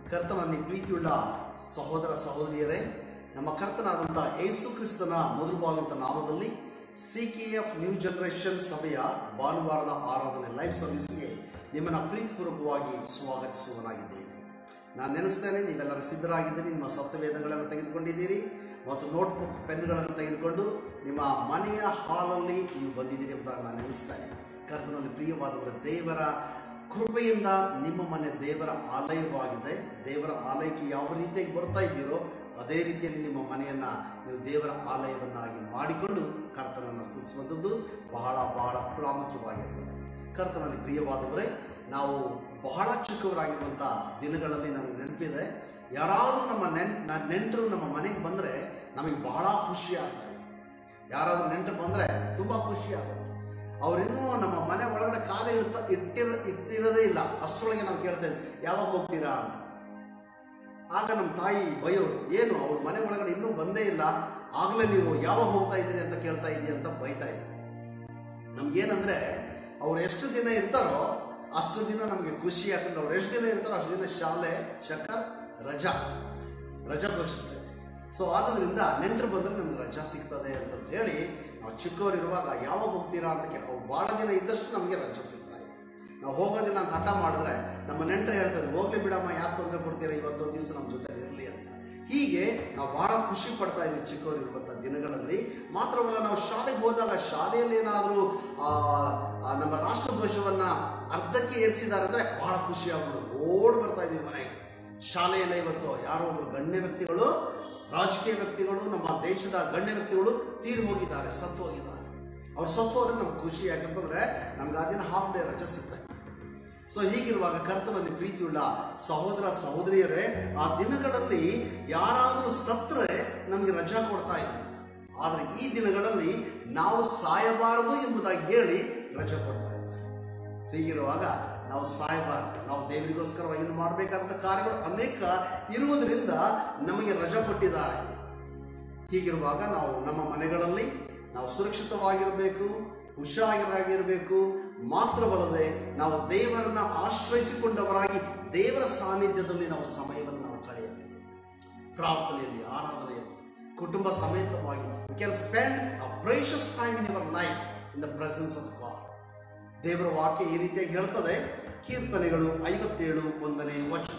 ಕರ್ತನಲ್ಲಿ ಪ್ರೀತಿಯುಳ್ಳ ಸಹೋದರ ಸಹೋದರಿಯರೇ, ನಮ್ಮ ಕರ್ತನಾದಂಥ ಯೇಸು ಕ್ರಿಸ್ತನ ಮಧುರವಾದಂಥ ನಾಮದಲ್ಲಿ CKF ನ್ಯೂ ಜನರೇಷನ್ ಸಭೆಯ ಭಾನುವಾರದ ಆರಾಧನೆ ಲೈವ್ ಸರ್ವಿಸ್ಗೆ ನಿಮ್ಮನ್ನು ಪ್ರೀತಿಪೂರ್ವಕವಾಗಿ ಸ್ವಾಗತಿಸುವನಾಗಿದ್ದೇನೆ. ನಾನು ನೆನೆಸ್ತೇನೆ, ನೀವೆಲ್ಲರೂ ಸಿದ್ಧರಾಗಿದ್ದೀರಿ, ನಿಮ್ಮ ಸತ್ಯವೇದಗಳನ್ನು ತೆಗೆದುಕೊಂಡಿದ್ದೀರಿ ಮತ್ತು ನೋಟ್ಬುಕ್ ಪೆನ್ಗಳನ್ನು ತೆಗೆದುಕೊಂಡು ನಿಮ್ಮ ಮನೆಯ ಹಾಲಲ್ಲಿ ನೀವು ಬಂದಿದ್ದೀರಿ ಎಂಬುದಾಗಿ ನಾನು ನೆನೆಸ್ತೇನೆ. ಕರ್ತನಲ್ಲಿ ಪ್ರಿಯವಾದವರ ದೇವರ ಕೃಪೆಯಿಂದ ನಿಮ್ಮ ಮನೆ ದೇವರ ಆಲಯವಾಗಿದೆ. ದೇವರ ಆಲಯಕ್ಕೆ ಯಾವ ರೀತಿಯಾಗಿ ಬರ್ತಾ ಇದ್ದೀರೋ ಅದೇ ರೀತಿಯಲ್ಲಿ ನಿಮ್ಮ ಮನೆಯನ್ನು ನೀವು ದೇವರ ಆಲಯವನ್ನಾಗಿ ಮಾಡಿಕೊಂಡು ಕರ್ತನನ್ನು ಸ್ತುತಿಸುವಂಥದ್ದು ಬಹಳ ಬಹಳ ಪ್ರಾಮುಖ್ಯವಾಗಿರ್ತದೆ. ಕರ್ತನಲ್ಲಿ ಪ್ರಿಯವಾದವರೇ, ನಾವು ಬಹಳ ಚಿಕ್ಕವರಾಗಿರುವಂಥ ದಿನಗಳಲ್ಲಿ ನನಗೆ ನೆನಪಿದೆ, ಯಾರಾದರೂ ನಮ್ಮ ನೆಂಟರು ನಮ್ಮ ಮನೆಗೆ ಬಂದರೆ ನಮಗೆ ಬಹಳ ಖುಷಿ ಆಗ್ತಾ ಇತ್ತು. ಯಾರಾದರೂ ನೆಂಟರು ಬಂದರೆ ತುಂಬ ಖುಷಿ ಆಗೋದು. ಅವರಿನ್ನೂ ನಮ್ಮ ಮನೆ ಒಳಗಡೆ ಕಾಲ ಇಟ್ಟಿರೋದೇ ಇಲ್ಲ, ಅಷ್ಟರೊಳಗೆ ನಾವು ಕೇಳ್ತಾ ಇದ್ವಿ ಯಾವಾಗ ಹೋಗ್ತೀರಾ ಅಂತ. ಆಗ ನಮ್ಮ ತಾಯಿ ಬೈಯೋರು, ಏನು ಅವ್ರ ಮನೆ ಒಳಗಡೆ ಇನ್ನೂ ಬಂದೇ ಇಲ್ಲ, ಆಗಲೇ ನೀವು ಯಾವಾಗ ಹೋಗ್ತಾ ಇದ್ದೀರಿ ಅಂತ ಕೇಳ್ತಾ ಇದ್ದೀರಿ ಅಂತ ಬೈತಾ ಇದ್ವಿ. ನಮ್ಗೇನಂದರೆ ಅವ್ರು ಎಷ್ಟು ದಿನ ಇರ್ತಾರೋ ಅಷ್ಟು ದಿನ ನಮಗೆ ಖುಷಿ, ಯಾಕಂದ್ರೆ ಅವ್ರು ಎಷ್ಟು ದಿನ ಇರ್ತಾರೋ ಅಷ್ಟು ದಿನ ಶಾಲೆ ರಜಾ ಘೋಷಿಸ್ತೇವೆ. ಸೊ ಆದ್ದರಿಂದ ನೆಂಟರು ಬಂದರೆ ನಮ್ಗೆ ರಜಾ ಸಿಗ್ತದೆ ಅಂತ ಹೇಳಿ ನಾವು ಚಿಕ್ಕವರಿರುವಾಗ ಯಾವಾಗ ಹೋಗ್ತೀರಾ ಅಂತ ಅವ್ರು ಭಾಳ ದಿನ ಇದ್ದಷ್ಟು ನಮಗೆ ರಜಾ ಸಿಗ್ತಾ ಇತ್ತು. ನಾವು ಹೋಗೋದಿಲ್ಲ ಅಂತ ಹಠ ಮಾಡಿದ್ರೆ ನಮ್ಮ ನೆಂಟರು ಹೇಳ್ತಾರೆ, ಹೋಗ್ಲಿ ಬಿಡಮ್ಮ, ಯಾಕೆ ತೊಂದರೆ ಕೊಡ್ತೀರಾ, ಇವತ್ತೊಂದು ದಿವಸ ನಮ್ಮ ಜೊತೆ ಇರಲಿ ಅಂತ. ಹೀಗೆ ನಾವು ಬಹಳ ಖುಷಿ ಪಡ್ತಾ ಇದ್ವಿ ಚಿಕ್ಕವರಿರುವಂಥ ದಿನಗಳಲ್ಲಿ. ಮಾತ್ರವಲ್ಲ, ನಾವು ಶಾಲೆಗೆ ಹೋದಾಗ ಶಾಲೆಯಲ್ಲಿ ಏನಾದರೂ ನಮ್ಮ ರಾಷ್ಟ್ರಧ್ವಜವನ್ನು ಅರ್ಧಕ್ಕೆ ಏರಿಸಿದ್ದಾರೆ ಅಂದರೆ ಬಹಳ ಖುಷಿ ಆಗ್ಬಿಡೋದು, ಓಡಿ ಬರ್ತಾ ಇದ್ವಿ ಮನೆಗೆ. ಶಾಲೆಯಲ್ಲೇ ಇವತ್ತು ಯಾರೋ ಒಬ್ಬರು ಗಣ್ಯ ವ್ಯಕ್ತಿಗಳು, ರಾಜಕೀಯ ವ್ಯಕ್ತಿಗಳು, ನಮ್ಮ ದೇಶದ ಗಣ್ಯ ವ್ಯಕ್ತಿಗಳು ತೀರಿ ಹೋಗಿದ್ದಾರೆ, ಸತ್ತು ಹೋಗಿದ್ದಾರೆ. ಅವ್ರು ಸತ್ತು ಹೋದ್ರೆ ನಮ್ಗೆ ಖುಷಿ, ಯಾಕಂತಂದ್ರೆ ನಮ್ಗೆ ಆ ದಿನ ಹಾಫ್ ಡೇ ರಜೆ ಸಿಗ್ತಾ ಇತ್ತು. ಸೊ ಹೀಗಿರುವಾಗ ಕರ್ತನಲ್ಲಿ ಪ್ರೀತಿಯುಳ್ಳ ಸಹೋದರ ಸಹೋದರಿಯರೇ, ಆ ದಿನಗಳಲ್ಲಿ ಯಾರಾದರೂ ಸತ್ತರೆ ನಮಗೆ ರಜಾ ಕೊಡ್ತಾ ಇದ್ರು. ಆದರೆ ಈ ದಿನಗಳಲ್ಲಿ ನಾವು ಸಾಯಬಾರದು ಎಂಬುದಾಗಿ ಹೇಳಿ ರಜೆ ಕೊಡ್ತಾ ಇದ್ದಾರೆ. ಹೀಗಿರುವಾಗ ನಾವು ಸಾಯಬಾರದು, ನಾವು ದೇವರಿಗೋಸ್ಕರವಾಗಿ ಮಾಡಬೇಕಾದಂಥ ಕಾರ್ಯಗಳು ಅನೇಕ ಇರುವುದರಿಂದ ನಮಗೆ ರಜೆ ಕೊಟ್ಟಿದ್ದಾರೆ. ಹೀಗಿರುವಾಗ ನಾವು ನಮ್ಮ ಮನೆಗಳಲ್ಲಿ ನಾವು ಸುರಕ್ಷಿತವಾಗಿರಬೇಕು, ಹುಷಾರಾಗಿರಬೇಕು. ಮಾತ್ರವಲ್ಲದೆ ನಾವು ದೇವರನ್ನ ಆಶ್ರಯಿಸಿಕೊಂಡವರಾಗಿ ದೇವರ ಸಾನ್ನಿಧ್ಯದಲ್ಲಿ ನಾವು ಸಮಯವನ್ನು ನಾವು ಕಳೆಯಬೇಕು. ಪ್ರಾರ್ಥನೆಯಲ್ಲಿ, ಆರಾಧನೆಯಲ್ಲಿ, ಕುಟುಂಬ ಸಮೇತವಾಗಿ we can spend a precious time in your life in the presence of God. ದೇವರ ವಾಕ್ಯ ಈ ರೀತಿಯಾಗಿ ಹೇಳ್ತದೆ. ಕೀರ್ತನೆಗಳು 57:1 ವಚನ.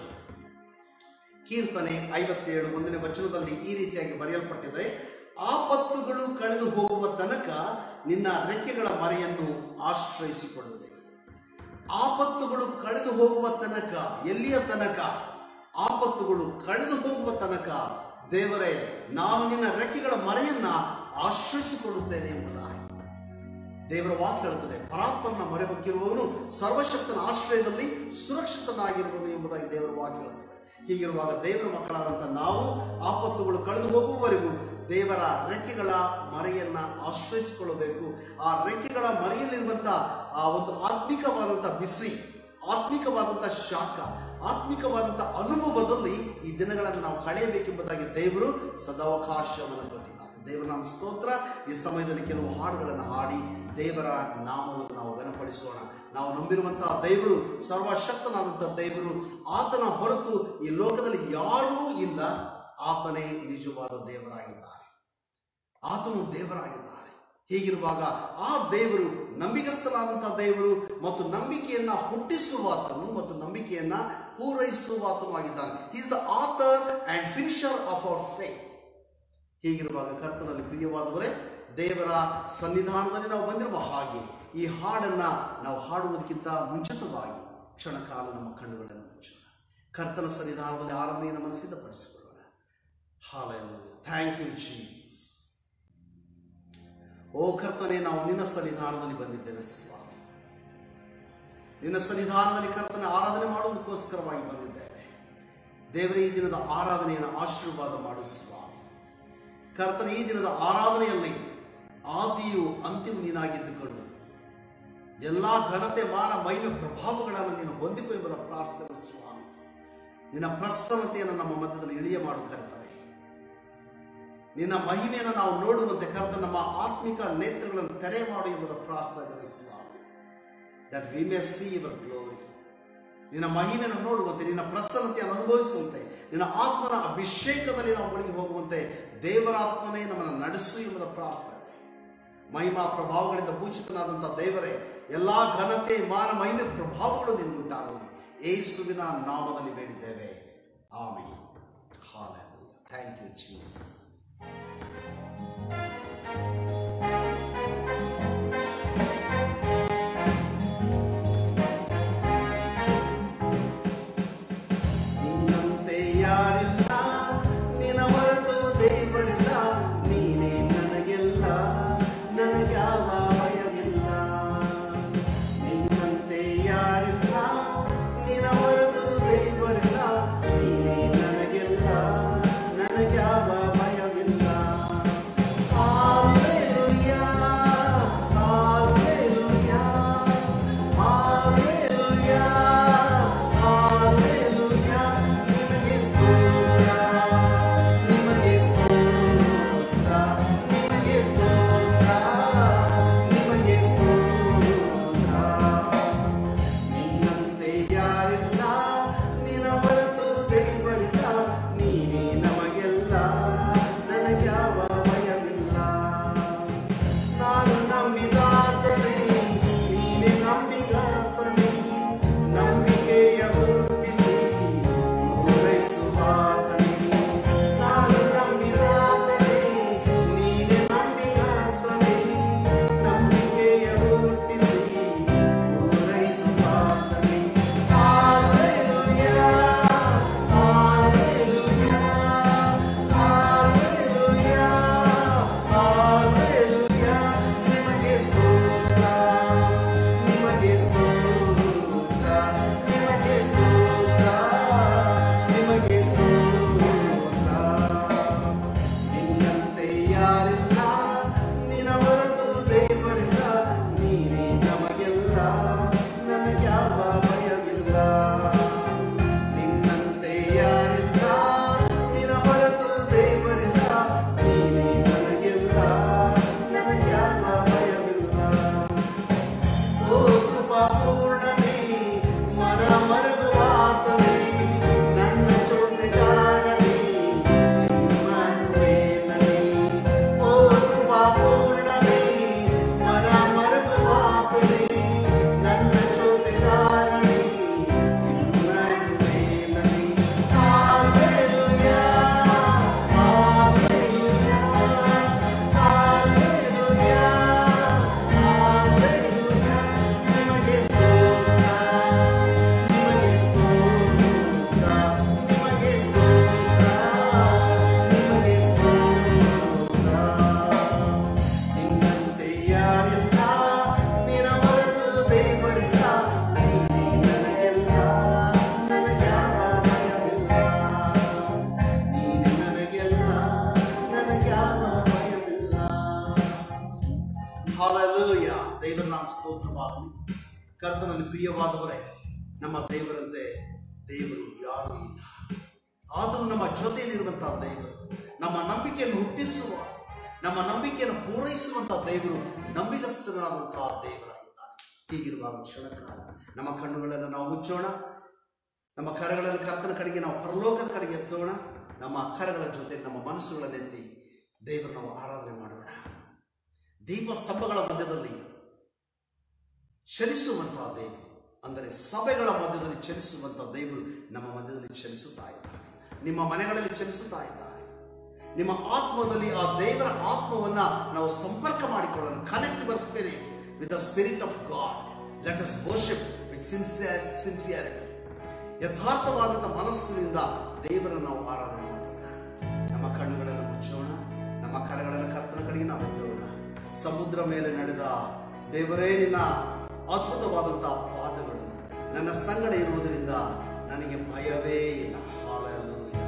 ಕೀರ್ತನೆ 57:1 ವಚನದಲ್ಲಿ ಈ ರೀತಿಯಾಗಿ ಬರೆಯಲ್ಪಟ್ಟಿದೆ, ಆಪತ್ತುಗಳು ಕಳೆದು ಹೋಗುವ ತನಕ ನಿನ್ನ ರೆಕ್ಕೆಗಳ ಮರೆಯನ್ನು ಆಶ್ರಯಿಸಿಕೊಳ್ಳುವೆ. ಆಪತ್ತುಗಳು ಕಳೆದು ಹೋಗುವ ತನಕ, ಎಲ್ಲಿಯ ತನಕ? ಆಪತ್ತುಗಳು ಕಳೆದು ಹೋಗುವ ತನಕ ದೇವರೇ, ನಾನು ನಿನ್ನ ರೆಕ್ಕೆಗಳ ಮರೆಯನ್ನ ಆಶ್ರಯಿಸಿಕೊಳ್ಳುತ್ತೇನೆ ಎಂಬುದಾಗಿ ದೇವರ ವಾಕ್ಯ ಹೇಳುತ್ತದೆ. ಪರಾತ್ಮನ ಮೊರೆ ಹೊಕ್ಕಿರುವವನು ಸರ್ವಶಕ್ತನ ಆಶ್ರಯದಲ್ಲಿ ಸುರಕ್ಷಿತನಾಗಿರುವನು ಎಂಬುದಾಗಿ ದೇವರ ವಾಕ್ಯ ಹೇಳುತ್ತದೆ. ಹೀಗಿರುವಾಗ ದೇವರ ಮಕ್ಕಳಾದಂಥ ನಾವು ಆಪತ್ತುಗಳು ಕಳೆದು ಹೋಗುವವರೆಗೂ ದೇವರ ರೆಕ್ಕೆಗಳ ಮರೆಯನ್ನ ಆಶ್ರಯಿಸಿಕೊಳ್ಳಬೇಕು. ಆ ರೆಕ್ಕೆಗಳ ಮರೆಯಲ್ಲಿರುವಂಥ ಆ ಒಂದು ಆತ್ಮಿಕವಾದಂಥ ಬಿಸಿ, ಆತ್ಮಿಕವಾದಂಥ ಶಾಖ, ಆತ್ಮಿಕವಾದಂಥ ಅನುಭವದಲ್ಲಿ ಈ ದಿನಗಳನ್ನು ನಾವು ಕಳೆಯಬೇಕೆಂಬುದಾಗಿ ದೇವರು ಸದಾವಕಾಶವನ್ನು ಕೊಟ್ಟಿದ್ದಾರೆ. ದೇವರ ನಾಮ ಸ್ತೋತ್ರ. ಈ ಸಮಯದಲ್ಲಿ ಕೆಲವು ಹಾಡುಗಳನ್ನು ಹಾಡಿ ದೇವರ ನಾಮವನ್ನು ನಾವು ಘನಪಡಿಸೋಣ. ನಾವು ನಂಬಿರುವಂತಹ ದೇವರು ಸರ್ವಶಕ್ತನಾದಂಥ ದೇವರು. ಆತನ ಹೊರತು ಈ ಲೋಕದಲ್ಲಿ ಯಾರೂ ಇಲ್ಲ. ಆತನೇ ನಿಜವಾದ ದೇವರಾಗಿದ್ದಾನೆ, ಆತನು ದೇವರಾಗಿದ್ದಾನೆ. ಹೀಗಿರುವಾಗ ಆ ದೇವರು ನಂಬಿಕಸ್ಥನಾದಂತಹ ದೇವರು ಮತ್ತು ನಂಬಿಕೆಯನ್ನ ಹುಟ್ಟಿಸುವಾತನು ಮತ್ತು ನಂಬಿಕೆಯನ್ನ ಪೂರೈಸುವಾತನು ಆಗಿದ್ದಾನೆ. He is the author and finisher of our faith. ಹೀಗಿರುವಾಗ ಕರ್ತನಲ್ಲಿ ಪ್ರಿಯವಾದವರೇ, ದೇವರ ಸನ್ನಿಧಾನದಲ್ಲಿ ನಾವು ಬಂದಿರುವ ಹಾಗೆ ಈ ಹಾಡನ್ನ ನಾವು ಹಾಡುವುದಕ್ಕಿಂತ ಮುಂಚಿತವಾಗಿ ಕ್ಷಣಕಾಲ ನಮ್ಮ ಕಣ್ಣುಗಳನ್ನು ಮುಚ್ಚೋಣ. ಕರ್ತನ ಸನ್ನಿಧಾನದಲ್ಲಿ ಆರಾಧನೆಯನ್ನು ನಮ್ಮನ್ನು ಸಿದ್ಧಪಡಿಸಿಕೊಳ್ಳೋಣ. ಹಾಲೆಲೂಯಾ. Thank you Jesus. ಓ ಕರ್ತನೇ, ನಾವು ನಿನ್ನ ಸನ್ನಿಧಾನದಲ್ಲಿ ಬಂದಿದ್ದೇವೆ ಸ್ವಾಮಿ. ನಿನ್ನ ಸನ್ನಿಧಾನದಲ್ಲಿ ಕರ್ತನ ಆರಾಧನೆ ಮಾಡುವುದಕ್ಕೋಸ್ಕರವಾಗಿ ಬಂದಿದ್ದೇವೆ. ದೇವರೇ, ಈ ದಿನದ ಆರಾಧನೆಯನ್ನು ಆಶೀರ್ವಾದ ಮಾಡು ಸ್ವಾಮಿ. ಕರ್ತನ ಈ ದಿನದ ಆರಾಧನೆಯಲ್ಲಿ ಆದಿಯು ಅಂತಿಮ ನೀನಾಗಿದ್ದುಕೊಂಡು ಎಲ್ಲ ಘನತೆ, ಮಾನ, ಮಹಿಮೆ, ಪ್ರಭಾವಗಳನ್ನು ನೀನು ಹೊಂದಿಕೊ ಎಂಬುದ ಪ್ರಾರ್ಥನೆ ಸ್ವಾಮಿ. ನಿನ್ನ ಪ್ರಸನ್ನತೆಯನ್ನು ನಮ್ಮ ಮಧ್ಯದಲ್ಲಿ ಇಳಿಯ ಮಾಡು ಕರ್ತನೆ. ನಿನ್ನ ಮಹಿಮೆಯನ್ನು ನಾವು ನೋಡುವಂತೆ ಕರ್ತ ನಮ್ಮ ಆತ್ಮಿಕ ನೇತ್ರಗಳನ್ನು ತೆರೆ ಮಾಡು ಎಂಬುದ ಪ್ರಾರ್ಥನೆ ಸ್ವಾಮಿ. That we may see your glory. ನಿನ್ನ ಮಹಿಮೆಯನ್ನು ನೋಡುವಂತೆ, ನಿನ್ನ ಪ್ರಸನ್ನತೆಯನ್ನು ಅನುಭವಿಸುವಂತೆ, ನಿನ್ನ ಆತ್ಮನ ಅಭಿಷೇಕದಲ್ಲಿ ನಾವು ಬಳಿಗೆ ಹೋಗುವಂತೆ ದೇವರ ಆತ್ಮನೇ ನಮ್ಮನ್ನು ನಡೆಸು ಎಂಬುದನ್ನು ಪ್ರಾರ್ಥನೆ. ಮಹಿಮಾ ಪ್ರಭಾವಗಳಿಂದ ಭೂಷಿತನಾದಂಥ ದೇವರೇ, ಎಲ್ಲ ಘನತೆ, ಮಾನ, ಮಹಿಮೆ, ಪ್ರಭಾವಗಳು ನಿನಗುಂಟಾಗಲಿ. ಯೇಸುವಿನ ನಾಮದಲ್ಲಿ ಬೇಡಿದ್ದೇವೆ, amen. Hallelujah. Thank you Jesus. ನಿನ್ನಂತೆ ಯಾರಿಲ್ಲ, ನಿನ್ನ ಹೊರತು ದೇವರಿಲ್ಲ, ನೀನೇ ನನಗೆಲ್ಲ, ನನಗ್ಯಾವ ಭಯವಿಲ್ಲ. ನಿನ್ನಂತೆ ಯಾರಿಲ್ಲ, ನಿನ್ನ ಹೊರತು ದೇವರಿಲ್ಲ, ನೀನೇ ನನಗೆಲ್ಲ, ನನಗ್ಯಾವ ಭಯವಿಲ್ಲ. Hallelujah, hallelujah, hallelujah, hallelujah. ನಿಮಗೆ ಸ್ತೋತ್ರ, ನಿಮಗೆ ಸ್ತೋತ್ರ, ನಿಮಗೆ ಸ್ತೋತ್ರ, ನಿಮಗೆ ಸ್ತೋತ್ರ. ನಿನ್ನಂತೆ ಯಾರಿಲ್ಲ, ನಿನ್ನ ಹೊರತು ದೇವರಿಲ್ಲ, ನೀನೇ ನಮಗೆಲ್ಲ, ನನಗ್ಯಾವ ಭಯವಿಲ್ಲ. ನಾನು ನಂಬಿದಾತನೇ, ನೀನೇ ನಂಬಿಗಸ್ತನೇ, ನಂಬಿಕೆಯ ಹುಟ್ಟಿಸಿ ಪೂರೈಸುವಾತನೇ. ನಾನು ನಂಬಿದಾತನೇ, ನೀನೇ ನಂಬಿಗಸ್ತನೇ, ನಂಬಿಕೆಯ ಹುಟ್ಟಿಸಿ ಪೂರೈಸುವಾತನೇ. Hallelujah, hallelujah, hallelujah, hallelujah. ನಿಮಗೆ ಸ್ತೋತ್ರ, ನಿಮಗೆ ಸ್ತೋತ್ರ, ನಿಮಗೆ ಸ್ತೋತ್ರ, ನಿಮಗೆ ಸ್ತೋತ್ರ. ನಿನ್ನಂತೆ ಯಾರಿಲ್ಲ, ನಿನ್ನ ಹೊರತು ದೇವರಿಲ್ಲ, ನೀನೇ ನಮಗೆಲ್ಲ, ನನಗ್ಯಾವ ಭಯವಿಲ್ಲ. ನಿನ್ನಂತೆ ಯಾರಿಲ್ಲ, ನಿನ್ನ ಹೊರತು ದೇವರಿಲ್ಲ, ನೀನೇ ನನಗೆಲ್ಲ, ನನಗ್ಯಾವ ಭಯವಿಲ್ಲ. ಓ ಕೃಪಾಪೂರ್ಣನೇ, ಮನ ಮರುಗುವಾತನೇ, ನನ್ನ ಜೊತೆಗಾರನೇ, ಇಮ್ಮಾನುವೇಲನೇ. ಓ ಕೃಪಾಪೂರ್ಣನೇ, ಮನ ಮರುಗುವಾತನೇ, ನನ್ನ ಜೊತೆಗಾರನೇ, ಇಮ್ಮಾನುವೇಲನೇ. Hallelujah, hallelujah, hallelujah, hallelujah. ನಿಮಗೆ ಸ್ತೋತ್ರ, ನಿಮಗೆ ಸ್ತೋತ್ರ, ನಿಮಗೆ ಸ್ತೋತ್ರ, ನಿಮಗೆ ಸ್ತೋತ್ರ. ನಿನ್ನಂತೆ ಯಾರಿಲ್ಲ, ನಿನ್ನ ಹೊರತು ದೇವರಿಲ್ಲ, ನೀನೇ ನನಗೆಲ್ಲ, ನನಗ್ಯಾವ ಭಯವಿಲ್ಲ. ನೀನೇ ನನಗೆಲ್ಲ, ನನಗ್ಯಾವ ಭಯವಿಲ್ಲ. ಹಾಲೆಲೂಯಾ. ದೇವರ ನಾಮ ಸ್ತೋತ್ರವಾಗಲಿ. ಕರ್ತನಲ್ಲಿ ಪ್ರಿಯವಾದವರೇ, ನಮ್ಮ ದೇವರಂತೆ ದೇವರು ಯಾರೂ ಇಲ್ಲ. ಆದರೂ ನಮ್ಮ ಜೊತೆಯಲ್ಲಿರುವಂತಹ ದೇವರು, ನಮ್ಮ ನಂಬಿಕೆಯನ್ನು ಹುಟ್ಟಿಸುವ, ನಮ್ಮ ನಂಬಿಕೆಯನ್ನು ಪೂರೈಸುವಂತಹ ದೇವರು ನಂಬಿಗಸ್ತನಾದಂತಹ ದೇವರಾಗಿದ್ದಾನೆ. ಹೀಗಿರುವಾಗ ಕ್ಷಣಕಾಲ ನಮ್ಮ ಕಣ್ಣುಗಳನ್ನು ನಾವು ಮುಚ್ಚೋಣ, ನಮ್ಮ ಕರಗಳನ್ನು ಕರ್ತನ ಕಡೆಗೆ ನಾವು ಪರಲೋಕದ ಕಡೆಗೆ ಎತ್ತೋಣ. ನಮ್ಮ ಕರಗಳ ಜೊತೆ ನಮ್ಮ ಮನಸ್ಸುಗಳನ್ನೆತ್ತಿ ದೇವರು ನಾವು ಆರಾಧನೆ ಮಾಡೋಣ. ದೀಪಸ್ತಂಭಗಳ ಮಧ್ಯದಲ್ಲಿ ಚಲಿಸುವಂತಹ ದೇವರು, ಅಂದರೆ ಸಭೆಗಳ ಮಧ್ಯದಲ್ಲಿ ಚಲಿಸುವಂತಹ ದೇವರು ನಮ್ಮ ಮಧ್ಯದಲ್ಲಿ ಚಲಿಸುತ್ತಾ ಇದ್ದಾರೆ. ನಿಮ್ಮ ಮನೆಗಳಲ್ಲಿ ಚಲಿಸುತ್ತಾ ಇದ್ದಾರೆ. ನಿಮ್ಮ ಆತ್ಮದಲ್ಲಿ ಆ ದೇವರ ಆತ್ಮವನ್ನ ನಾವು ಸಂಪರ್ಕ ಮಾಡಿಕೊಳ್ಳೋಣ. Connect your spirit with the spirit of God. Let us worship with sincerity. ಯಥಾರ್ಥವಾದಂಥ ಮನಸ್ಸಿನಿಂದ ದೇವರನ್ನು ನಾವು ಆರಾಧನೆ ಮಾಡೋಣ. ನಮ್ಮ ಕಣ್ಣುಗಳನ್ನು ಮುಚ್ಚೋಣ, ನಮ್ಮ ಕರಗಳನ್ನು ಕರ್ತನ ಕಡೆಗೆ ನಾವು ಎತ್ತೋಣ. ಸಮುದ್ರ ಮೇಲೆ ನಡೆದ ದೇವರೇ, ನಿನ್ನ ಅದ್ಭುತವಾದಂತಹ ಪಾದಗಳು ನನ್ನ ಸಂಗಡ ಇರುವುದರಿಂದ ನನಗೆ ಭಯವೇ ಇಲ್ಲ. ಹಾಲೆಲೂಯಾ.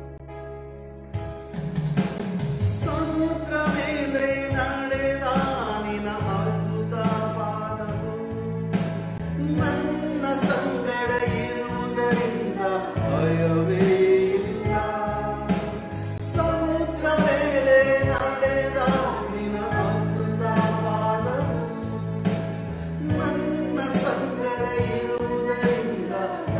ಸಮುದ್ರ ಮೇಲೆ ನಡೆದ ನಿನ್ನ ಅದ್ಭುತ ಪಾದಗಳು ನನ್ನ ಸಂಗಡ ಇರುವುದರಿಂದ ಭಯವೇ ಇಲ್ಲ. ಸಮುದ್ರ ಮೇಲೆ ನಡೆದ ನಿನ್ನ ಅದ್ಭುತ ಪಾದವು ನನ್ನ ಸಂಗಡ ಇರುವುದರಿಂದ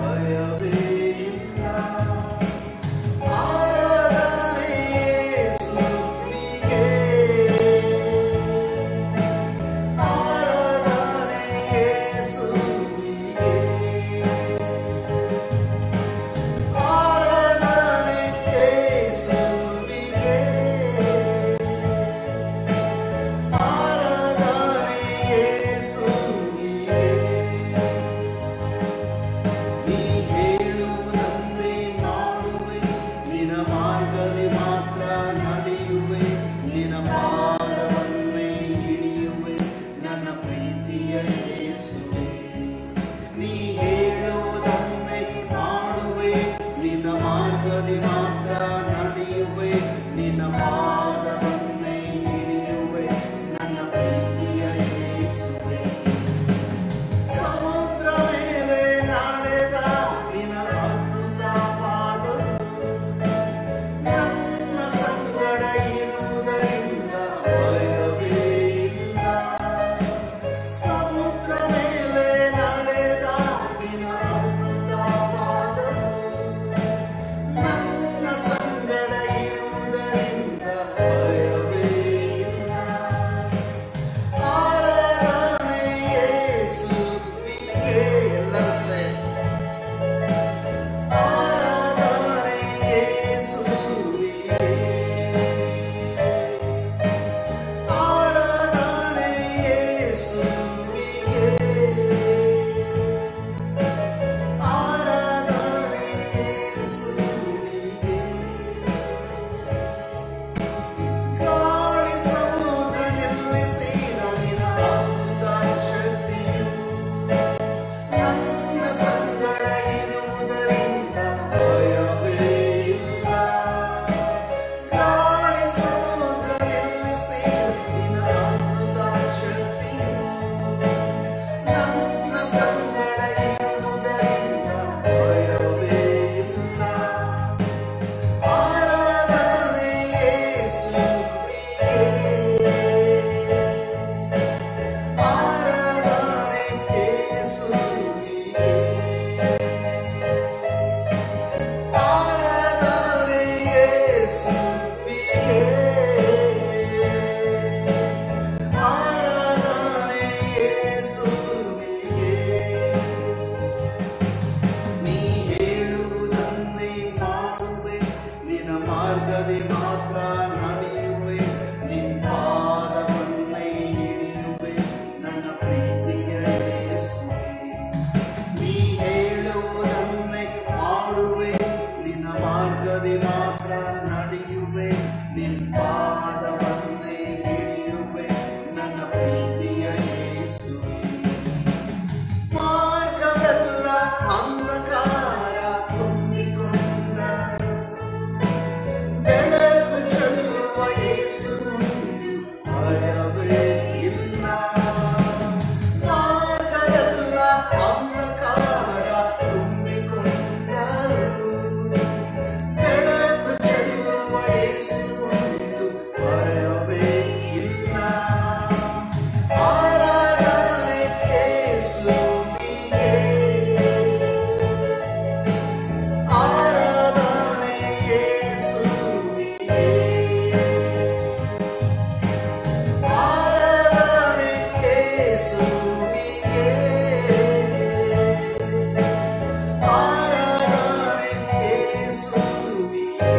ನಿನ್ಪಾದವನ್ನೇ ಹಿಡಿಯುವೆ ನನ್ನ ಪ್ರೀತಿಯ ಯೇಸುವೆ. ಮಾರ್ಗವೆಲ್ಲ ಅಂಧಕಾರ ತುಂಬಿಕೊಂಡರು, ಬೆಳಕು ಚೆಲ್ಲುವ ಯೇಸು ಭಯವೇ ಇಲ್ಲ. ಮಾರ್ಗವೆಲ್ಲ ಅಂಧಕಾರ ತುಂಬಿಕೊಂಡರು, ಬೆಳಕು ಚೆಲ್ಲುವ ಯೇಸು ಭಯವೇ ಇಲ್ಲ. ಆರಾಧನೆ ಯೇಸುವಿಗೆ, ಆರಾಧನೆ ಯೇಸುವಿಗೆ, ಆರಾಧನೆ ಯೇಸುವಿಗೆ, ಆರಾಧನೆ ಯೇಸುವಿಗೆ.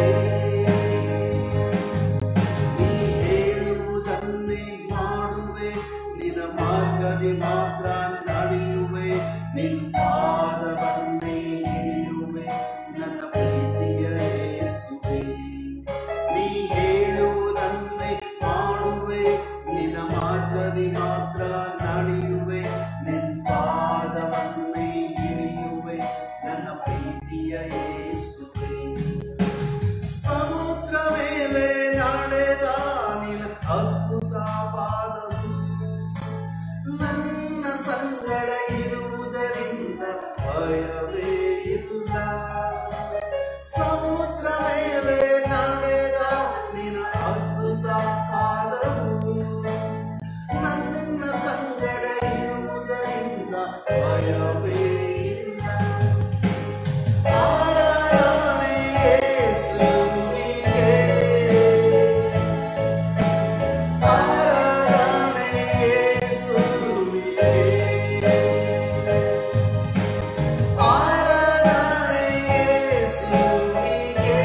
ನೀ ಹೇಳುವುದನ್ನೇ ಮಾಡುವೆ, ನಿನ್ನ ಮಾರ್ಗದಿ ಮಾತ್ರ ನಡೆಯುವೆ, ನಿನ್ನ ಪಾದವನ್ನೇ ಹಿಡಿಯುವೆ ನನ್ನ ಪ್ರೀತಿಯ ಯೇಸುವೆ. ನೀ ಹೇಳುವುದನ್ನೇ ಮಾಡುವೆ, ನಿನ್ನ ಮಾರ್ಗದಿ ಮಾತ್ರ ನಡೆಯುವೆ, ನಿನ್ನ ಪಾದವನ್ನೇ ಹಿಡಿಯುವೆ ನನ್ನ ಪ್ರೀತಿಯ ಯೇಸುವೆ. ಸಮುದ್ರ ಮೇಲೆ ನಡೆದ ನಿನ್ನ ಅದ್ಭುತವಾದವು, ನನ್ನ ಸಂಗಡ ಇರುವುದರಿಂದ ಭಯವೇ ಇಲ್ಲ. ಸಮುದ್ರ ಮೇಲೆ ನಡೆದ ನಿನ್ನ ಅದ್ಭುತವಾದವು, ನನ್ನ ಸಂಗಡ ಇರುವುದರಿಂದ ಭಯವೇ ಇಲ್ಲ. ಆರಾಧನೆ ಯೇಸುವಿಗೆ, ಆರಾಧನೆ ಯೇಸುವಿಗೆ, ಆರಾಧನೆ ಯೇಸುವಿಗೆ,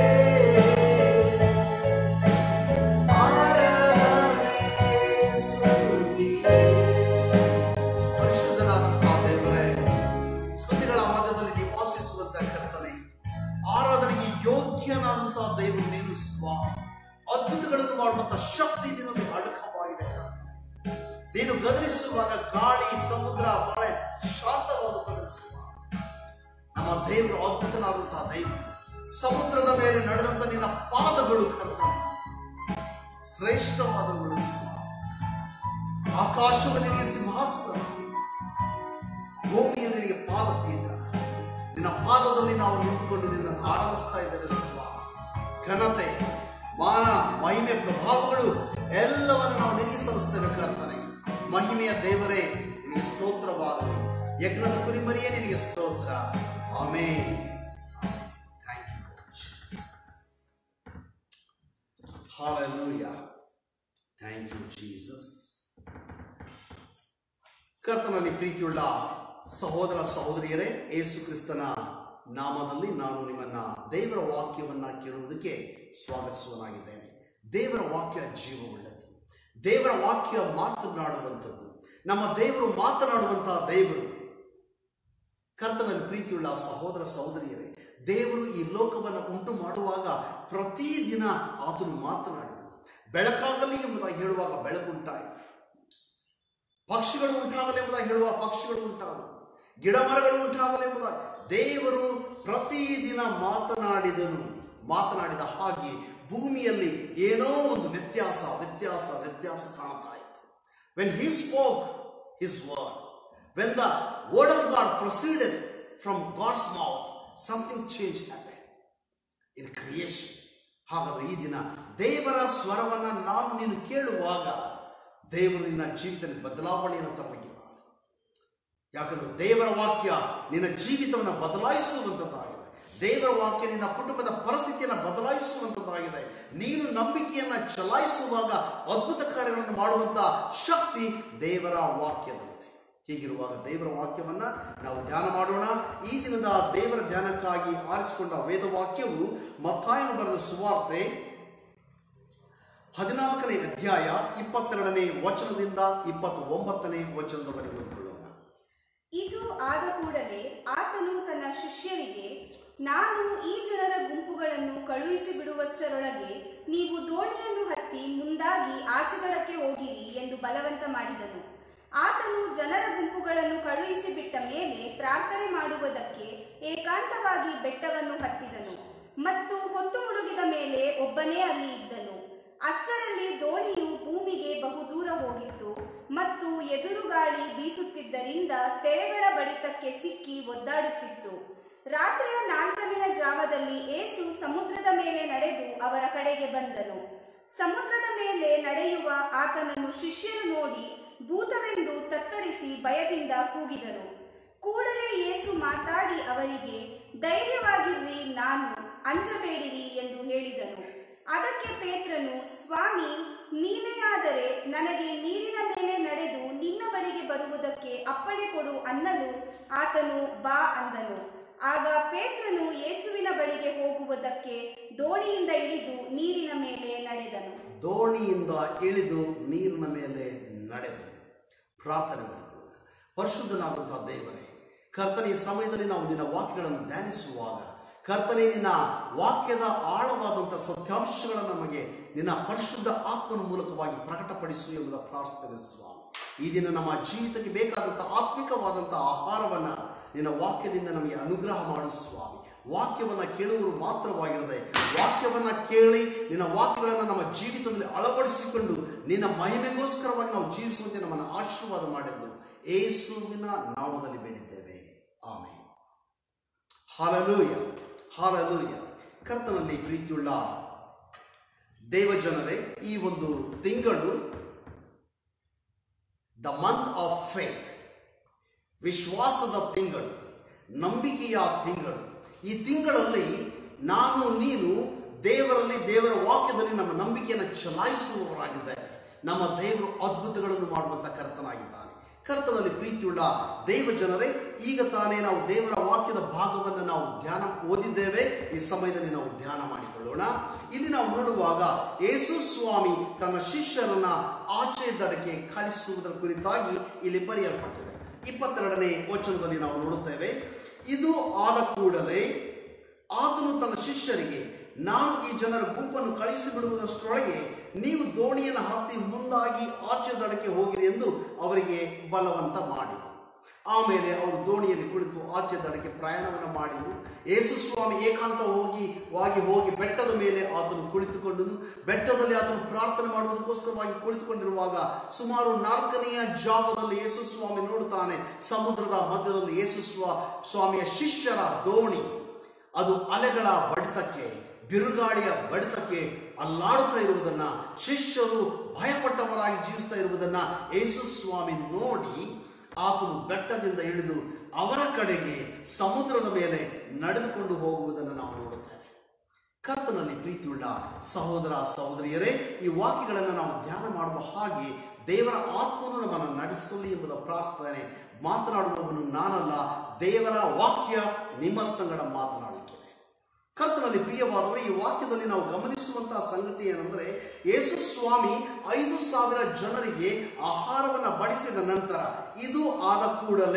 ಆರಾಧನೆ ಯೇಸುವಿಗೆ. ಪರಿಶುದ್ಧನಾದಂತಹ ದೇವರೇ, ಸ್ತುತಿಗಳ ಮಧ್ಯದಲ್ಲಿ ನಿವಾಸಿಸುವಂತ ಕರ್ತನೆ, ಆರಾಧನೆಗೆ ಯೋಗ್ಯನಾದಂತಹ ದೇವರು ನೀನು ಸ್ವಾಮಿ. ಅದ್ಭುತಗಳನ್ನು ಮಾಡುವಂತಹ ಶಕ್ತಿ ನಿನ್ನಲ್ಲಿ ಅಡಕವಾಗಿದೆ ಕರ್ತನೆ. ನೀನು ಗದರಿಸುವಾಗ ಗಾಳಿ ಸಮುದ್ರ ಮಳೆ ಶಾಂತವಾಗುತ್ತದೆ ಸ್ವಾಮಿ. ನಮ್ಮ ದೇವರು ಅದ್ಭುತನಾದಂತಹ ದೇವರು. ಸಮುದ್ರದ ಮೇಲೆ ನಡೆದಂತ ನಿನ್ನ ಪಾದಗಳು ಕರ್ತನೆ ಶ್ರೇಷ್ಠವಾದವುಗಳು ಸ್ವಾಮಿ. ಆಕಾಶವು ನಿನಗೆ ಸಿಂಹಾಸನ, ಭೂಮಿಯು ನಿನಗೆ ಪಾದಪೀಠ. ನಿನ್ನ ಪಾದದಲ್ಲಿ ನಾವು ನಿಂತುಕೊಂಡು ನಿನ್ನ ಆರಾಧಿಸ್ತಾ ಇದ್ದೇವೆ ಸ್ವಾಮಿ. ಘನತೆ, ಮಾನ, ಮಹಿಮೆ, ಪ್ರಭಾವಗಳು ಎಲ್ಲವನ್ನು ನಾವು ನಿನಗೆ ಸಲ್ಲಿಸ್ತೇವೆ ಕರ್ತನೆ. ಮಹಿಮೆಯ ದೇವರೇ ನಿನಗೆ ಸ್ತೋತ್ರವಾಗಲಿ. ಯಜ್ಞದ ಕುರಿಮರಿಯೇ ನಿನಗೆ ಸ್ತೋತ್ರ. Amen. Thank you Jesus. Hallelujah. Thank you Jesus. ಕರ್ತನಲ್ಲಿ ಪ್ರೀತಿಯುಳ್ಳ ಸಹೋದರ ಸಹೋದರಿಯರೇ, ಯೇಸು ಕ್ರಿಸ್ತನ ನಾಮದಲ್ಲಿ ನಾನು ನಿಮ್ಮನ್ನ ದೇವರ ವಾಕ್ಯವನ್ನ ಕೇಳುವುದಕ್ಕೆ ಸ್ವಾಗತಿಸುವನಾಗಿದ್ದೇನೆ. ದೇವರ ವಾಕ್ಯ ಜೀವವುಳ್ಳದ್ದು. ದೇವರ ವಾಕ್ಯ ಮಾತನಾಡುವಂಥದ್ದು. ನಮ್ಮ ದೇವರು ಮಾತನಾಡುವಂತಹ ದೇವರು. ಕರ್ತನಲ್ಲಿ ಪ್ರೀತಿಯುಳ್ಳ ಸಹೋದರ ಸಹೋದರಿಯರೇ, ದೇವರು ಈ ಲೋಕವನ್ನು ಉಂಟು ಮಾಡುವಾಗ ಪ್ರತಿದಿನ ಆತನು ಮಾತನಾಡಿದನು. ಬೆಳಕಾಗಲಿ ಎಂಬುದಾಗಿ ಹೇಳುವಾಗ ಬೆಳಕುಂಟಾಯಿತು. ಪಕ್ಷಿಗಳು ಉಂಟಾಗಲಿ ಎಂಬುದಾಗಿ ಹೇಳುವ ಪಕ್ಷಿಗಳು ಉಂಟಾದವು. ಗಿಡ ಮರಗಳು ಉಂಟಾಗಲಿ ಎಂಬುದಾಗಿ ದೇವರು ಪ್ರತಿದಿನ ಮಾತನಾಡಿದ ಹಾಗೆ ಭೂಮಿಯಲ್ಲಿ ಏನೋ ಒಂದು ವ್ಯತ್ಯಾಸ ಕಾಣ್ತಾ ಇತ್ತು. When he spoke his word, when the word of God proceeded from God's mouth, something change happened in creation. ಹಾಗಾದ್ರೆ ಈ ದಿನ ದೇವರ ಸ್ವರವನ್ನ ನಾನು ನೀನು ಕೇಳುವಾಗ ದೇವರು ನಿನ್ನ ಜೀವಿತದಲ್ಲಿ ಬದಲಾವಣೆಯನ್ನು ತರಲಿಕ್ಕಿದ್ದಾನೆ. ಯಾಕಂದ್ರೆ ದೇವರ ವಾಕ್ಯ ನಿನ್ನ ಜೀವಿತವನ್ನು ಬದಲಾಯಿಸುವಂಥದ್ದಾಗಿದೆ. ದೇವರ ವಾಕ್ಯ ನಿನ್ನ ಕುಟುಂಬದ ಪರಿಸ್ಥಿತಿಯನ್ನು ಬದಲಾಯಿಸುವಂಥದ್ದಾಗಿದೆ. ನೀನು ನಂಬಿಕೆಯನ್ನು ಚಲಾಯಿಸುವಾಗ ಅದ್ಭುತ ಕಾರ್ಯಗಳನ್ನು ಮಾಡುವಂತಹ ಶಕ್ತಿ ದೇವರ ವಾಕ್ಯದಲ್ಲಿದೆ. ಹೀಗಿರುವಾಗ ದೇವರ ವಾಕ್ಯವನ್ನ ನಾವು ಧ್ಯಾನ ಮಾಡೋಣ. ಈ ದಿನದ ದೇವರ ಧ್ಯಾನಕ್ಕಾಗಿ ಆರಿಸಿಕೊಂಡ ವೇದವಾಕ್ಯವು ಮತ್ತಾಯನು ಬರೆದ ಸುವಾರ್ತೆ 14ನೇ ಅಧ್ಯಾಯ 22ನೇ ವಚನದಿಂದ 29ನೇ ವಚನದವರೆಗೆ ಓದಿಕೊಳ್ಳೋಣ. ಇದು ಆದ ಕೂಡಲೇ ಆತನು ತನ್ನ ಶಿಷ್ಯರಿಗೆ, ನಾನು ಈ ಜನರ ಗುಂಪುಗಳನ್ನು ಕಳುಹಿಸಿ ಬಿಡುವಷ್ಟರೊಳಗೆ ನೀವು ದೋಣಿಯ ಹತ್ತಿ ಮುಂದಾಗಿ ಆಚೆಗಡಕ್ಕೆ ಹೋಗಿರಿ ಎಂದು ಬಲವಂತ ಮಾಡಿದನು. ಆತನು ಜನರ ಗುಂಪುಗಳನ್ನು ಕಳುಹಿಸಿ ಬಿಟ್ಟ ಮೇಲೆ ಪ್ರಾರ್ಥನೆ ಮಾಡುವುದಕ್ಕೆ ಏಕಾಂತವಾಗಿ ಬೆಟ್ಟವನ್ನು ಹತ್ತಿದನು ಮತ್ತು ಹೊತ್ತು ಮುಳುಗಿದ ಮೇಲೆ ಒಬ್ಬನೇ ಅಲ್ಲಿ ಇದ್ದನು. ಅಷ್ಟರಲ್ಲಿ ದೋಣಿಯು ಭೂಮಿಗೆ ಬಹುದೂರ ಹೋಗಿತ್ತು ಮತ್ತು ಎದುರುಗಾಳಿ ಬೀಸುತ್ತಿದ್ದರಿಂದ ತೆರೆಗಳ ಬಡಿತಕ್ಕೆ ಸಿಕ್ಕಿ ಒದ್ದಾಡುತ್ತಿತ್ತು. ರಾತ್ರಿಯ 4ನೆಯ ಜಾವದಲ್ಲಿ ಯೇಸು ಸಮುದ್ರದ ಮೇಲೆ ನಡೆದು ಅವರ ಕಡೆಗೆ ಬಂದನು. ಸಮುದ್ರದ ಮೇಲೆ ನಡೆಯುವ ಆತನನ್ನು ಶಿಷ್ಯರು ನೋಡಿ ಭೂತವೆಂದು ತತ್ತರಿಸಿ ಭಯದಿಂದ ಕೂಗಿದರು. ಕೂಡಲೇ ಯೇಸು ಮಾತಾಡಿ ಅವರಿಗೆ, ಧೈರ್ಯವಾಗಿರ್ರಿ, ನಾನು, ಅಂಜಬೇಡಿರಿ ಎಂದು ಹೇಳಿದನು. ಅದಕ್ಕೆ ಪೇತ್ರನು, ಸ್ವಾಮಿ, ನೀನೇ ಆದರೆ ನನಗೆ ನೀರಿನ ಮೇಲೆ ನಡೆದು ನಿನ್ನ ಬಳಿಗೆ ಬರುವುದಕ್ಕೆ ಅಪ್ಪಣೆ ಕೊಡು ಅನ್ನಲು ಆತನು, ಬಾ ಅಂದನು. ಆಗ ಪೇತ್ರನು ಯೇಸುವಿನ ಬಳಿಗೆ ಹೋಗುವುದಕ್ಕೆ ದೋಣಿಯಿಂದ ಇಳಿದು ನೀರಿನ ಮೇಲೆ ನಡೆದನು. ದೋಣಿಯಿಂದ ಇಳಿದು ನೀರಿನ ಮೇಲೆ ನಡೆದನು. ಪ್ರಾರ್ಥನೆ ಮಾಡಿಕೊಳ್ಳೋಣ. ಪರಿಶುದ್ಧನಾದಂತಹ ದೇವರೇ, ಕರ್ತನೆ, ಈ ಸಮಯದಲ್ಲಿ ನಾವು ನಿನ್ನ ವಾಕ್ಯಗಳನ್ನು ಧ್ಯಾನಿಸುವಾಗ ಕರ್ತನೆ, ನಿನ್ನ ವಾಕ್ಯದ ಆಳವಾದಂಥ ಸತ್ಯಾಂಶಗಳನ್ನು ನಮಗೆ ನಿನ್ನ ಪರಿಶುದ್ಧ ಆತ್ಮನ ಮೂಲಕವಾಗಿ ಪ್ರಕಟಪಡಿಸು ಎಂಬುದ ಪ್ರಾರ್ಥನೆ ಸ್ವಾಮಿ. ಈ ದಿನ ನಮ್ಮ ಜೀವಿತಕ್ಕೆ ಬೇಕಾದಂಥ ಆತ್ಮಿಕವಾದಂಥ ಆಹಾರವನ್ನು ನಿನ್ನ ವಾಕ್ಯದಿಂದ ನಮಗೆ ಅನುಗ್ರಹ ಮಾಡು ಸ್ವಾಮಿ. ವಾಕ್ಯವನ್ನು ಕೇಳುವರು ಮಾತ್ರವಾಗಿರದೆ ವಾಕ್ಯವನ್ನು ಕೇಳಿ ನಿನ್ನ ವಾಕ್ಯಗಳನ್ನು ನಮ್ಮ ಜೀವಿತದಲ್ಲಿ ಅಳವಡಿಸಿಕೊಂಡು ನಿನ್ನ ಮಹಿಮೆಗೋಸ್ಕರವಾಗಿ ನಾವು ಜೀವಿಸುವಂತೆ ನಮ್ಮನ್ನು ಆಶೀರ್ವಾದ ಮಾಡಿದ್ದು ಯೇಸುವಿನ ನಾಮದಲ್ಲಿ ಬೇಡಿದ್ದೇವೆ, ಆಮೆನ್. Hallelujah, hallelujah. ಕರ್ತನಲ್ಲಿ ಪ್ರೀತಿಯುಳ್ಳ ದೇವಜನರೇ, ಈ ಒಂದು ತಿಂಗಳು ದ ಮಂತ್ ಆಫ್ ಫೇತ್, ವಿಶ್ವಾಸದ ತಿಂಗಳು, ನಂಬಿಕೆಯ ತಿಂಗಳು. ಈ ತಿಂಗಳಲ್ಲಿ ನಾನು ನೀನು ದೇವರಲ್ಲಿ, ದೇವರ ವಾಕ್ಯದಲ್ಲಿ ನಮ್ಮ ನಂಬಿಕೆಯನ್ನು ಚಲಾಯಿಸುವವರಾಗಿದ್ದಾರೆ. ನಮ್ಮ ದೇವರು ಅದ್ಭುತಗಳನ್ನು ಮಾಡುವಂಥ ಕರ್ತನಾಗಿದ್ದಾನೆ. ಕರ್ತನಲ್ಲಿ ಪ್ರೀತಿಯುಳ್ಳ ದೇವ ಜನರೇ, ಈಗ ತಾನೇ ನಾವು ದೇವರ ವಾಕ್ಯದ ಭಾಗವನ್ನು ನಾವು ಧ್ಯಾನ ಓದಿದ್ದೇವೆ. ಈ ಸಮಯದಲ್ಲಿ ನಾವು ಧ್ಯಾನ ಮಾಡಿಕೊಳ್ಳೋಣ. ಇಲ್ಲಿ ನಾವು ನೋಡುವಾಗ ಯೇಸು ಸ್ವಾಮಿ ತನ್ನ ಶಿಷ್ಯರನ್ನ ಆಚೆ ದಡಕ್ಕೆ ಕಳಿಸುವುದರ ಕುರಿತಾಗಿ ಇಲ್ಲಿ ಬರೆಯಲ್ಪಟ್ಟಿದೆ. 22ನೇ ವಚನದಲ್ಲಿ ನಾವು ನೋಡುತ್ತೇವೆ, ಇದು ಆದ ಕೂಡಲೇ ಆತನು ತನ್ನ ಶಿಷ್ಯರಿಗೆ, ನಾನು ಈ ಜನರ ಗುಂಪನ್ನು ಕಳಿಸಿಬಿಡುವುದರಷ್ಟರೊಳಗೆ ನೀವು ದೋಣಿಯನ್ನು ಹತ್ತಿ ಮುಂದಾಗಿ ಆಚೆ ದಡಕ್ಕೆ ಹೋಗಿರಿ ಎಂದು ಅವರಿಗೆ ಬಲವಂತ ಮಾಡಿದರು. ಆಮೇಲೆ ಅವರು ದೋಣಿಯಲ್ಲಿ ಕುಳಿತು ಆಚೆ ದಡಕ್ಕೆ ಪ್ರಯಾಣವನ್ನು ಮಾಡಿದರು. ಯೇಸು ಸ್ವಾಮಿ ಏಕಾಂತವಾಗಿ ಹೋಗಿ ಬೆಟ್ಟದ ಮೇಲೆ ಆತನು ಕುಳಿತುಕೊಂಡನು. ಬೆಟ್ಟದಲ್ಲಿ ಆತನು ಪ್ರಾರ್ಥನೆ ಮಾಡುವುದಕ್ಕೋಸ್ಕರವಾಗಿ ಕುಳಿತುಕೊಂಡಿರುವಾಗ ಸುಮಾರು 4ನೆಯ ಜಾವದಲ್ಲಿ ಯೇಸು ಸ್ವಾಮಿ ನೋಡುತ್ತಾನೆ, ಸಮುದ್ರದ ಮಧ್ಯದಲ್ಲಿ ಯೇಸು ಸ್ವಾಮಿಯ ಶಿಷ್ಯರ ದೋಣಿ ಅದು ಅಲೆಗಳ ಬಡಿತಕ್ಕೆ, ಬಿರುಗಾಳಿಯ ಬಡಿತಕ್ಕೆ ಅಲ್ಲಾಡುತ್ತಾ ಇರುವುದನ್ನು, ಶಿಷ್ಯರು ಭಯಪಟ್ಟವರಾಗಿ ಜೀವಿಸ್ತಾ ಇರುವುದನ್ನು ಯೇಸು ಸ್ವಾಮಿ ನೋಡಿ ಆತನು ಬೆಟ್ಟದಿಂದ ಇಳಿದು ಅವರ ಕಡೆಗೆ ಸಮುದ್ರದ ಮೇಲೆ ನಡೆದುಕೊಂಡು ಹೋಗುವುದನ್ನು ನಾವು ನೋಡುತ್ತೇವೆ. ಕರ್ತನಲ್ಲಿ ಪ್ರೀತಿಯುಳ್ಳ ಸಹೋದರ ಸಹೋದರಿಯರೇ, ಈ ವಾಕ್ಯಗಳನ್ನು ನಾವು ಧ್ಯಾನ ಮಾಡುವ ಹಾಗೆ ದೇವರ ಆತ್ಮನು ನಮ್ಮನ್ನು ನಡೆಸಲಿ ಎಂಬುದ ಪ್ರಾರ್ಥನೆ. ಮಾತನಾಡುವವನು ನಾನಲ್ಲ, ದೇವರ ವಾಕ್ಯ ನಿಮ್ಮ ಸಂಗಡ ಮಾತನಾಡಲಿಕ್ಕಿದೆ. ಕರ್ತನಲ್ಲಿ ಪ್ರಿಯವಾದವರೇ, ಈ ವಾಕ್ಯದಲ್ಲಿ ನಾವು ಗಮನಿಸುವಂತಹ ಸಂಗತಿ ಏನೆಂದರೆ, ಯೇಸು ಸ್ವಾಮಿ 5,000 ಜನರಿಗೆ ಆಹಾರವನ್ನು ಬಡಿಸಿದ ನಂತರ ಇದು ಆದ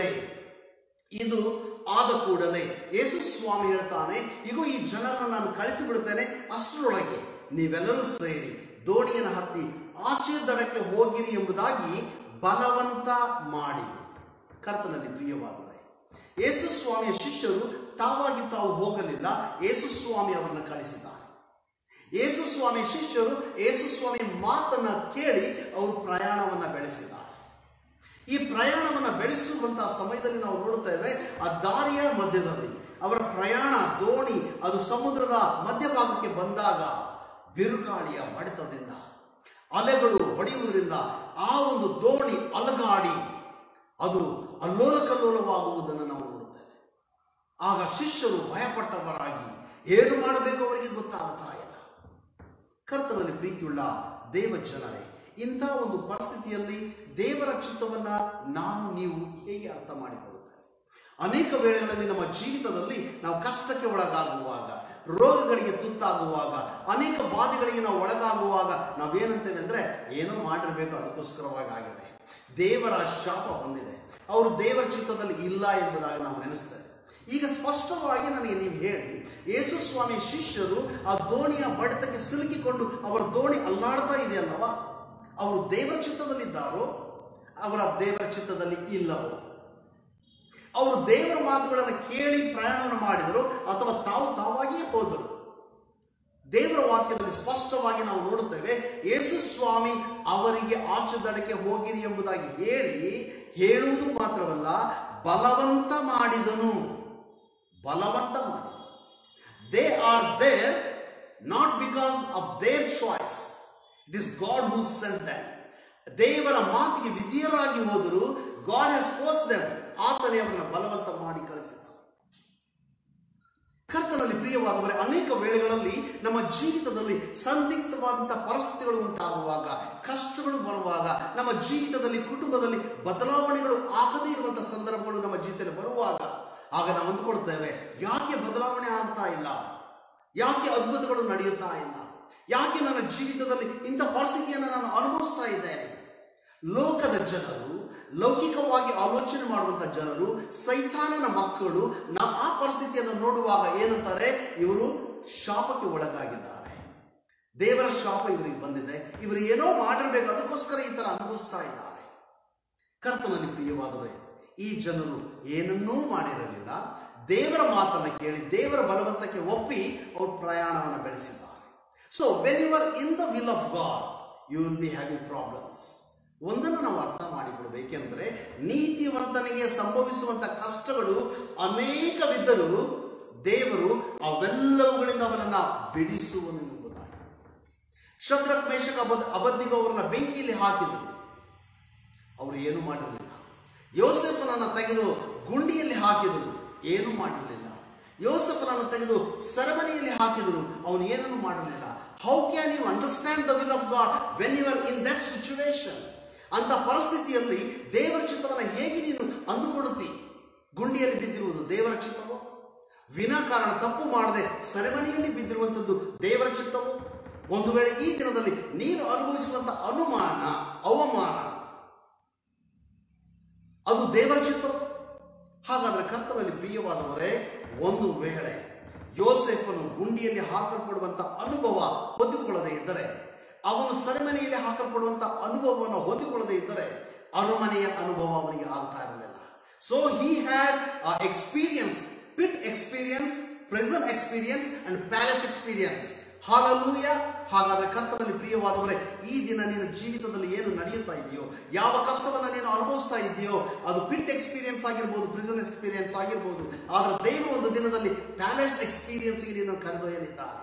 ಕೂಡಲೇ ಯೇಸು ಸ್ವಾಮಿ ಹೇಳ್ತಾನೆ, ಈಗ ಈ ಜನರನ್ನು ನಾನು ಕಳಿಸಿಬಿಡುತ್ತೇನೆ, ಅಷ್ಟರೊಳಗೆ ನೀವೆಲ್ಲರೂ ಸೇರಿ ದೋಣಿಯನ್ನು ಹತ್ತಿ ಆಚೆ ದಡಕ್ಕೆ ಹೋಗಿರಿ ಎಂಬುದಾಗಿ ಬಲವಂತ ಮಾಡಿದರು. ಕರ್ತನಲ್ಲಿ ಪ್ರಿಯವಾದವರೇ, ಯೇಸು ಸ್ವಾಮಿಯ ಶಿಷ್ಯರು ತಾವಾಗಿ ತಾವು ಹೋಗಲಿಲ್ಲ, ಯೇಸು ಸ್ವಾಮಿ ಅವರನ್ನು ಕಳಿಸಿದ್ದಾರೆ. ಯೇಸು ಸ್ವಾಮಿ ಶಿಷ್ಯರು ಯೇಸು ಸ್ವಾಮಿ ಮಾತನ್ನ ಕೇಳಿ ಅವರು ಪ್ರಯಾಣವನ್ನು ಬೆಳೆಸಿದ್ದಾರೆ. ಈ ಪ್ರಯಾಣವನ್ನು ಬೆಳೆಸುವಂತಹ ಸಮಯದಲ್ಲಿ ನಾವು ನೋಡುತ್ತೇವೆ, ಆ ದಾರಿಯ ಮಧ್ಯದಲ್ಲಿ ಅವರ ಪ್ರಯಾಣ ದೋಣಿ ಅದು ಸಮುದ್ರದ ಮಧ್ಯಭಾಗಕ್ಕೆ ಬಂದಾಗ ಬಿರುಗಾಳಿಯ ಬಡಿತದಿಂದ, ಅಲೆಗಳು ಹೊಡೆಯುವುದರಿಂದ ಆ ಒಂದು ದೋಣಿ ಅಲಗಾಡಿ ಅದು ಅಲ್ಲೋಲ ಕಲ್ಲೋಲವಾಗುವುದನ್ನು ನಾವು ನೋಡುತ್ತೇವೆ. ಆಗ ಶಿಷ್ಯರು ಭಯಪಟ್ಟವರಾಗಿ ಏನು ಮಾಡಬೇಕು ಅವರಿಗೆ ಗೊತ್ತಾಗುತ್ತಾ ಇಲ್ಲ. ಕರ್ತನಲ್ಲಿ ಪ್ರೀತಿಯುಳ್ಳ ದೇವ ಜನರೇ, ಇಂಥ ಒಂದು ಪರಿಸ್ಥಿತಿಯಲ್ಲಿ ದೇವರ ಚಿತ್ತವನ್ನು ನಾನು ನೀವು ಹೇಗೆ ಅರ್ಥ ಮಾಡಿಕೊಳ್ಳುತ್ತೇವೆ? ಅನೇಕ ವೇಳೆಗಳಲ್ಲಿ ನಮ್ಮ ಜೀವಿತದಲ್ಲಿ ನಾವು ಕಷ್ಟಕ್ಕೆ ಒಳಗಾಗುವಾಗ, ರೋಗಗಳಿಗೆ ತುತ್ತಾಗುವಾಗ, ಅನೇಕ ಬಾಧೆಗಳಿಗೆ ನಾವು ಒಳಗಾಗುವಾಗ ನಾವೇನಂತೇವೆ ಅಂದರೆ, ಏನೋ ಮಾಡಿರಬೇಕು, ಅದಕ್ಕೋಸ್ಕರವಾಗಿ ಆಗಿದೆ, ದೇವರ ಶಾಪ ಬಂದಿದೆ, ಅವರು ದೇವರ ಚಿತ್ತದಲ್ಲಿ ಇಲ್ಲ ಎಂಬುದಾಗಿ ನಾವು ನೆನೆಸ್ತೇವೆ. ಈಗ ಸ್ಪಷ್ಟವಾಗಿ ನನಗೆ ನೀವು ಹೇಳಿ, ಯೇಸು ಸ್ವಾಮಿ ಶಿಷ್ಯರು ಆ ದೋಣಿಯ ಬಡಿತಕ್ಕೆ ಸಿಲುಕಿಕೊಂಡು ಅವರ ದೋಣಿ ಅಲ್ಲಾಡ್ತಾ ಇದೆ ಅಲ್ಲವಾ? ಅವರು ದೇವರ ಚಿತ್ತದಲ್ಲಿದ್ದಾರೋ ಅವರ ದೇವರ ಚಿತ್ತದಲ್ಲಿ ಇಲ್ಲವೋ? ಅವರು ದೇವರ ಮಾತುಗಳನ್ನು ಕೇಳಿ ಪ್ರಯಾಣವನ್ನು ಮಾಡಿದರು ಅಥವಾ ತಾವಾಗಿಯೇ ಹೋದರು? ದೇವರ ವಾಕ್ಯದಲ್ಲಿ ಸ್ಪಷ್ಟವಾಗಿ ನಾವು ನೋಡುತ್ತೇವೆ, ಯೇಸು ಸ್ವಾಮಿ ಅವರಿಗೆ ಆಚೆ ದಡಕ್ಕೆ ಹೋಗಿರಿ ಎಂಬುದಾಗಿ ಹೇಳುವುದು ಮಾತ್ರವಲ್ಲ, ಬಲವಂತ ಮಾಡಿದನು. They are there not because of their choice, it is God who sent them. ದೇವರ ಮಾತಿಗೆ ವಿಧೇಯರಾಗಿ ಹೋದರು. God has forced them. ಆತನೇ ಅವರನ್ನು ಬಲವಂತ ಮಾಡಿ ಕಳಿಸಿದ. ಕರ್ತನಲ್ಲಿ ಪ್ರಿಯವಾದವರೇ, ಅನೇಕ ವೇಳೆಗಳಲ್ಲಿ ನಮ್ಮ ಜೀವಿತದಲ್ಲಿ ಸಂದಿಗ್ಧವಾದಂತಹ ಪರಿಸ್ಥಿತಿಗಳು ಉಂಟಾಗುವಾಗ, ಕಷ್ಟಗಳು ಬರುವಾಗ, ನಮ್ಮ ಜೀವಿತದಲ್ಲಿ ಕುಟುಂಬದಲ್ಲಿ ಬದಲಾವಣೆಗಳು ಆಗದೇ ಇರುವಂತಹ ಸಂದರ್ಭಗಳು ನಮ್ಮ ಜೀವಿತದಲ್ಲಿ ಬರುವಾಗ, ಆಗ ನಾವು ಅಂದುಕೊಳ್ತೇವೆ, ಯಾಕೆ ಬದಲಾವಣೆ ಆಗ್ತಾ ಇಲ್ಲ, ಯಾಕೆ ಅದ್ಭುತಗಳು ನಡೆಯುತ್ತಾ ಇಲ್ಲ, ಯಾಕೆ ನನ್ನ ಜೀವಿತದಲ್ಲಿ ಇಂಥ ಪರಿಸ್ಥಿತಿಯನ್ನು ನಾನು ಅನುಭವಿಸ್ತಾ ಇದ್ದೇನೆ. ಲೋಕದ ಜನರು, ಲೌಕಿಕವಾಗಿ ಆಲೋಚನೆ ಮಾಡುವಂತಹ ಜನರು, ಸೈತಾನನ ಮಕ್ಕಳು ಆ ಪರಿಸ್ಥಿತಿಯನ್ನು ನೋಡುವಾಗ ಏನಂತಾರೆ, ಇವರು ಶಾಪಕ್ಕೆ ಒಳಗಾಗಿದ್ದಾರೆ, ದೇವರ ಶಾಪ ಇವರಿಗೆ ಬಂದಿದೆ, ಇವರು ಏನೋ ಮಾಡಿರ್ಬೇಕು, ಅದಕ್ಕೋಸ್ಕರ ಈ ತರ ಅನುಭವಿಸ್ತಾ ಇದ್ದಾರೆ. ಕರ್ತನಲ್ಲಿ ಪ್ರಿಯವಾದವರೇ, ಈ ಜನರು ಏನನ್ನೂ ಮಾಡಿರಲಿಲ್ಲ. ದೇವರ ಮಾತನ್ನು ಕೇಳಿ ದೇವರ ಬಲವಂತಕ್ಕೆ ಒಪ್ಪಿ ಅವರು ಪ್ರಯಾಣವನ್ನು ಬೆಳೆಸಿದ್ದಾರೆ. So when you are in the will of God, you will be having problems. ಒಂದನ್ನು ನಾವು ಅರ್ಥ ಮಾಡಿಕೊಳ್ಬೇಕೆಂದರೆ, ನೀತಿವಂತನಿಗೆ ಸಂಭವಿಸುವಂತ ಕಷ್ಟಗಳು ಅನೇಕವಿದ್ದರೂ ದೇವರು ಅವೆಲ್ಲವುಗಳಿಂದ ಅವನನ್ನ ಬಿಡಿಸುವನು ಎಂಬುದಾಗಿ. ಶದ್ರಕ್, ಮೇಷಕ್, ಅಬದ್ನಿಗೋ ಅವರನ್ನ ಬೆಂಕಿಯಲ್ಲಿ ಹಾಕಿದರು, ಅವರು ಏನು ಮಾಡಿರಲಿಲ್ಲ. ಯೋಸೇಫನನ್ನು ತೆಗೆದು ಗುಂಡಿಯಲ್ಲಿ ಹಾಕಿದರು, ಏನು ಮಾಡಿರಲಿಲ್ಲ. ಯೋಸೇಫನನ್ನು ತೆಗೆದು ಸೆರೆಮನೆಯಲ್ಲಿ ಹಾಕಿದರು, ಅವನು ಏನನ್ನು ಮಾಡಲಿಲ್ಲ. How can you understand the will of God when you are in that situation? ಅಂತ ಪರಿಸ್ಥಿತಿಯಲ್ಲಿ ದೇವರ ಚಿತ್ತವನ್ನು ಹೇಗೆ ನೀನು ಅಂದುಕೊಳ್ಳುತ್ತಿ? ಗುಂಡಿಯಲ್ಲಿ ಬಿದ್ದಿರುವುದು ದೇವರ ಚಿತ್ತವೋ? ವಿನಾಕಾರಣ ತಪ್ಪು ಮಾಡದೆ ಸೆರೆಮನೆಯಲ್ಲಿ ಬಿದ್ದಿರುವಂಥದ್ದು ದೇವರ ಚಿತ್ತವೋ? ಒಂದು ವೇಳೆ ಈ ದಿನದಲ್ಲಿ ನೀನು ಅನುಭವಿಸುವಂತ ಅನುಮಾನ, ಅವಮಾನ ಅದು ದೇವರ ಚಿತ್ತವೋ? ಹಾಗಾದರೆ ಕರ್ತನಲ್ಲಿ ಪ್ರಿಯವಾದವರೇ, ಒಂದು ವೇಳೆ ಯೋಸೇಫನು ಗುಂಡಿಯಲ್ಲಿ ಹಾಕಲ್ಪಡುವಂತ ಅನುಭವ ಹೊಂದಿಕೊಳ್ಳದೆ ಇದ್ದರೆ, ಅವನು ಸೆರೆಮನೆಯಲ್ಲಿ ಹಾಕಲ್ಪಡುವಂತ ಅನುಭವವನ್ನು ಹೊಂದಿಕೊಳ್ಳದೆ ಇದ್ದರೆ, ಅರಮನೆಯ ಅನುಭವ ಅವನಿಗೆ ಆಗ್ತಾ ಇರಲಿಲ್ಲ. So he had experience, pit experience, present experience and palace experience. Hallelujah. ಹಾಗಾದರೆ ಕರ್ತನಲ್ಲಿ ಪ್ರಿಯವಾದವರೇ, ಈ ದಿನ ನೀನು ಜೀವಿತದಲ್ಲಿ ಏನು ನಡೆಯುತ್ತಾ ಇದೆಯೋ, ಯಾವ ಕಷ್ಟವನ್ನು ನೀನು ಅನುಭವಿಸ್ತಾ ಇದೆಯೋ, ಅದು ಪಿಟ್ ಎಕ್ಸ್ಪೀರಿಯನ್ಸ್ ಆಗಿರ್ಬೋದು, ಪ್ರಿಸನ್ ಎಕ್ಸ್ಪೀರಿಯನ್ಸ್ ಆಗಿರ್ಬೋದು, ಆದರೆ ದೇವರು ಒಂದು ದಿನದಲ್ಲಿ ಪ್ಯಾಲೇಸ್ ಎಕ್ಸ್ಪೀರಿಯನ್ಸ್ಗೆ ನೀನು ಕರೆದೊಯ್ಯಲಿದ್ದಾನೆ.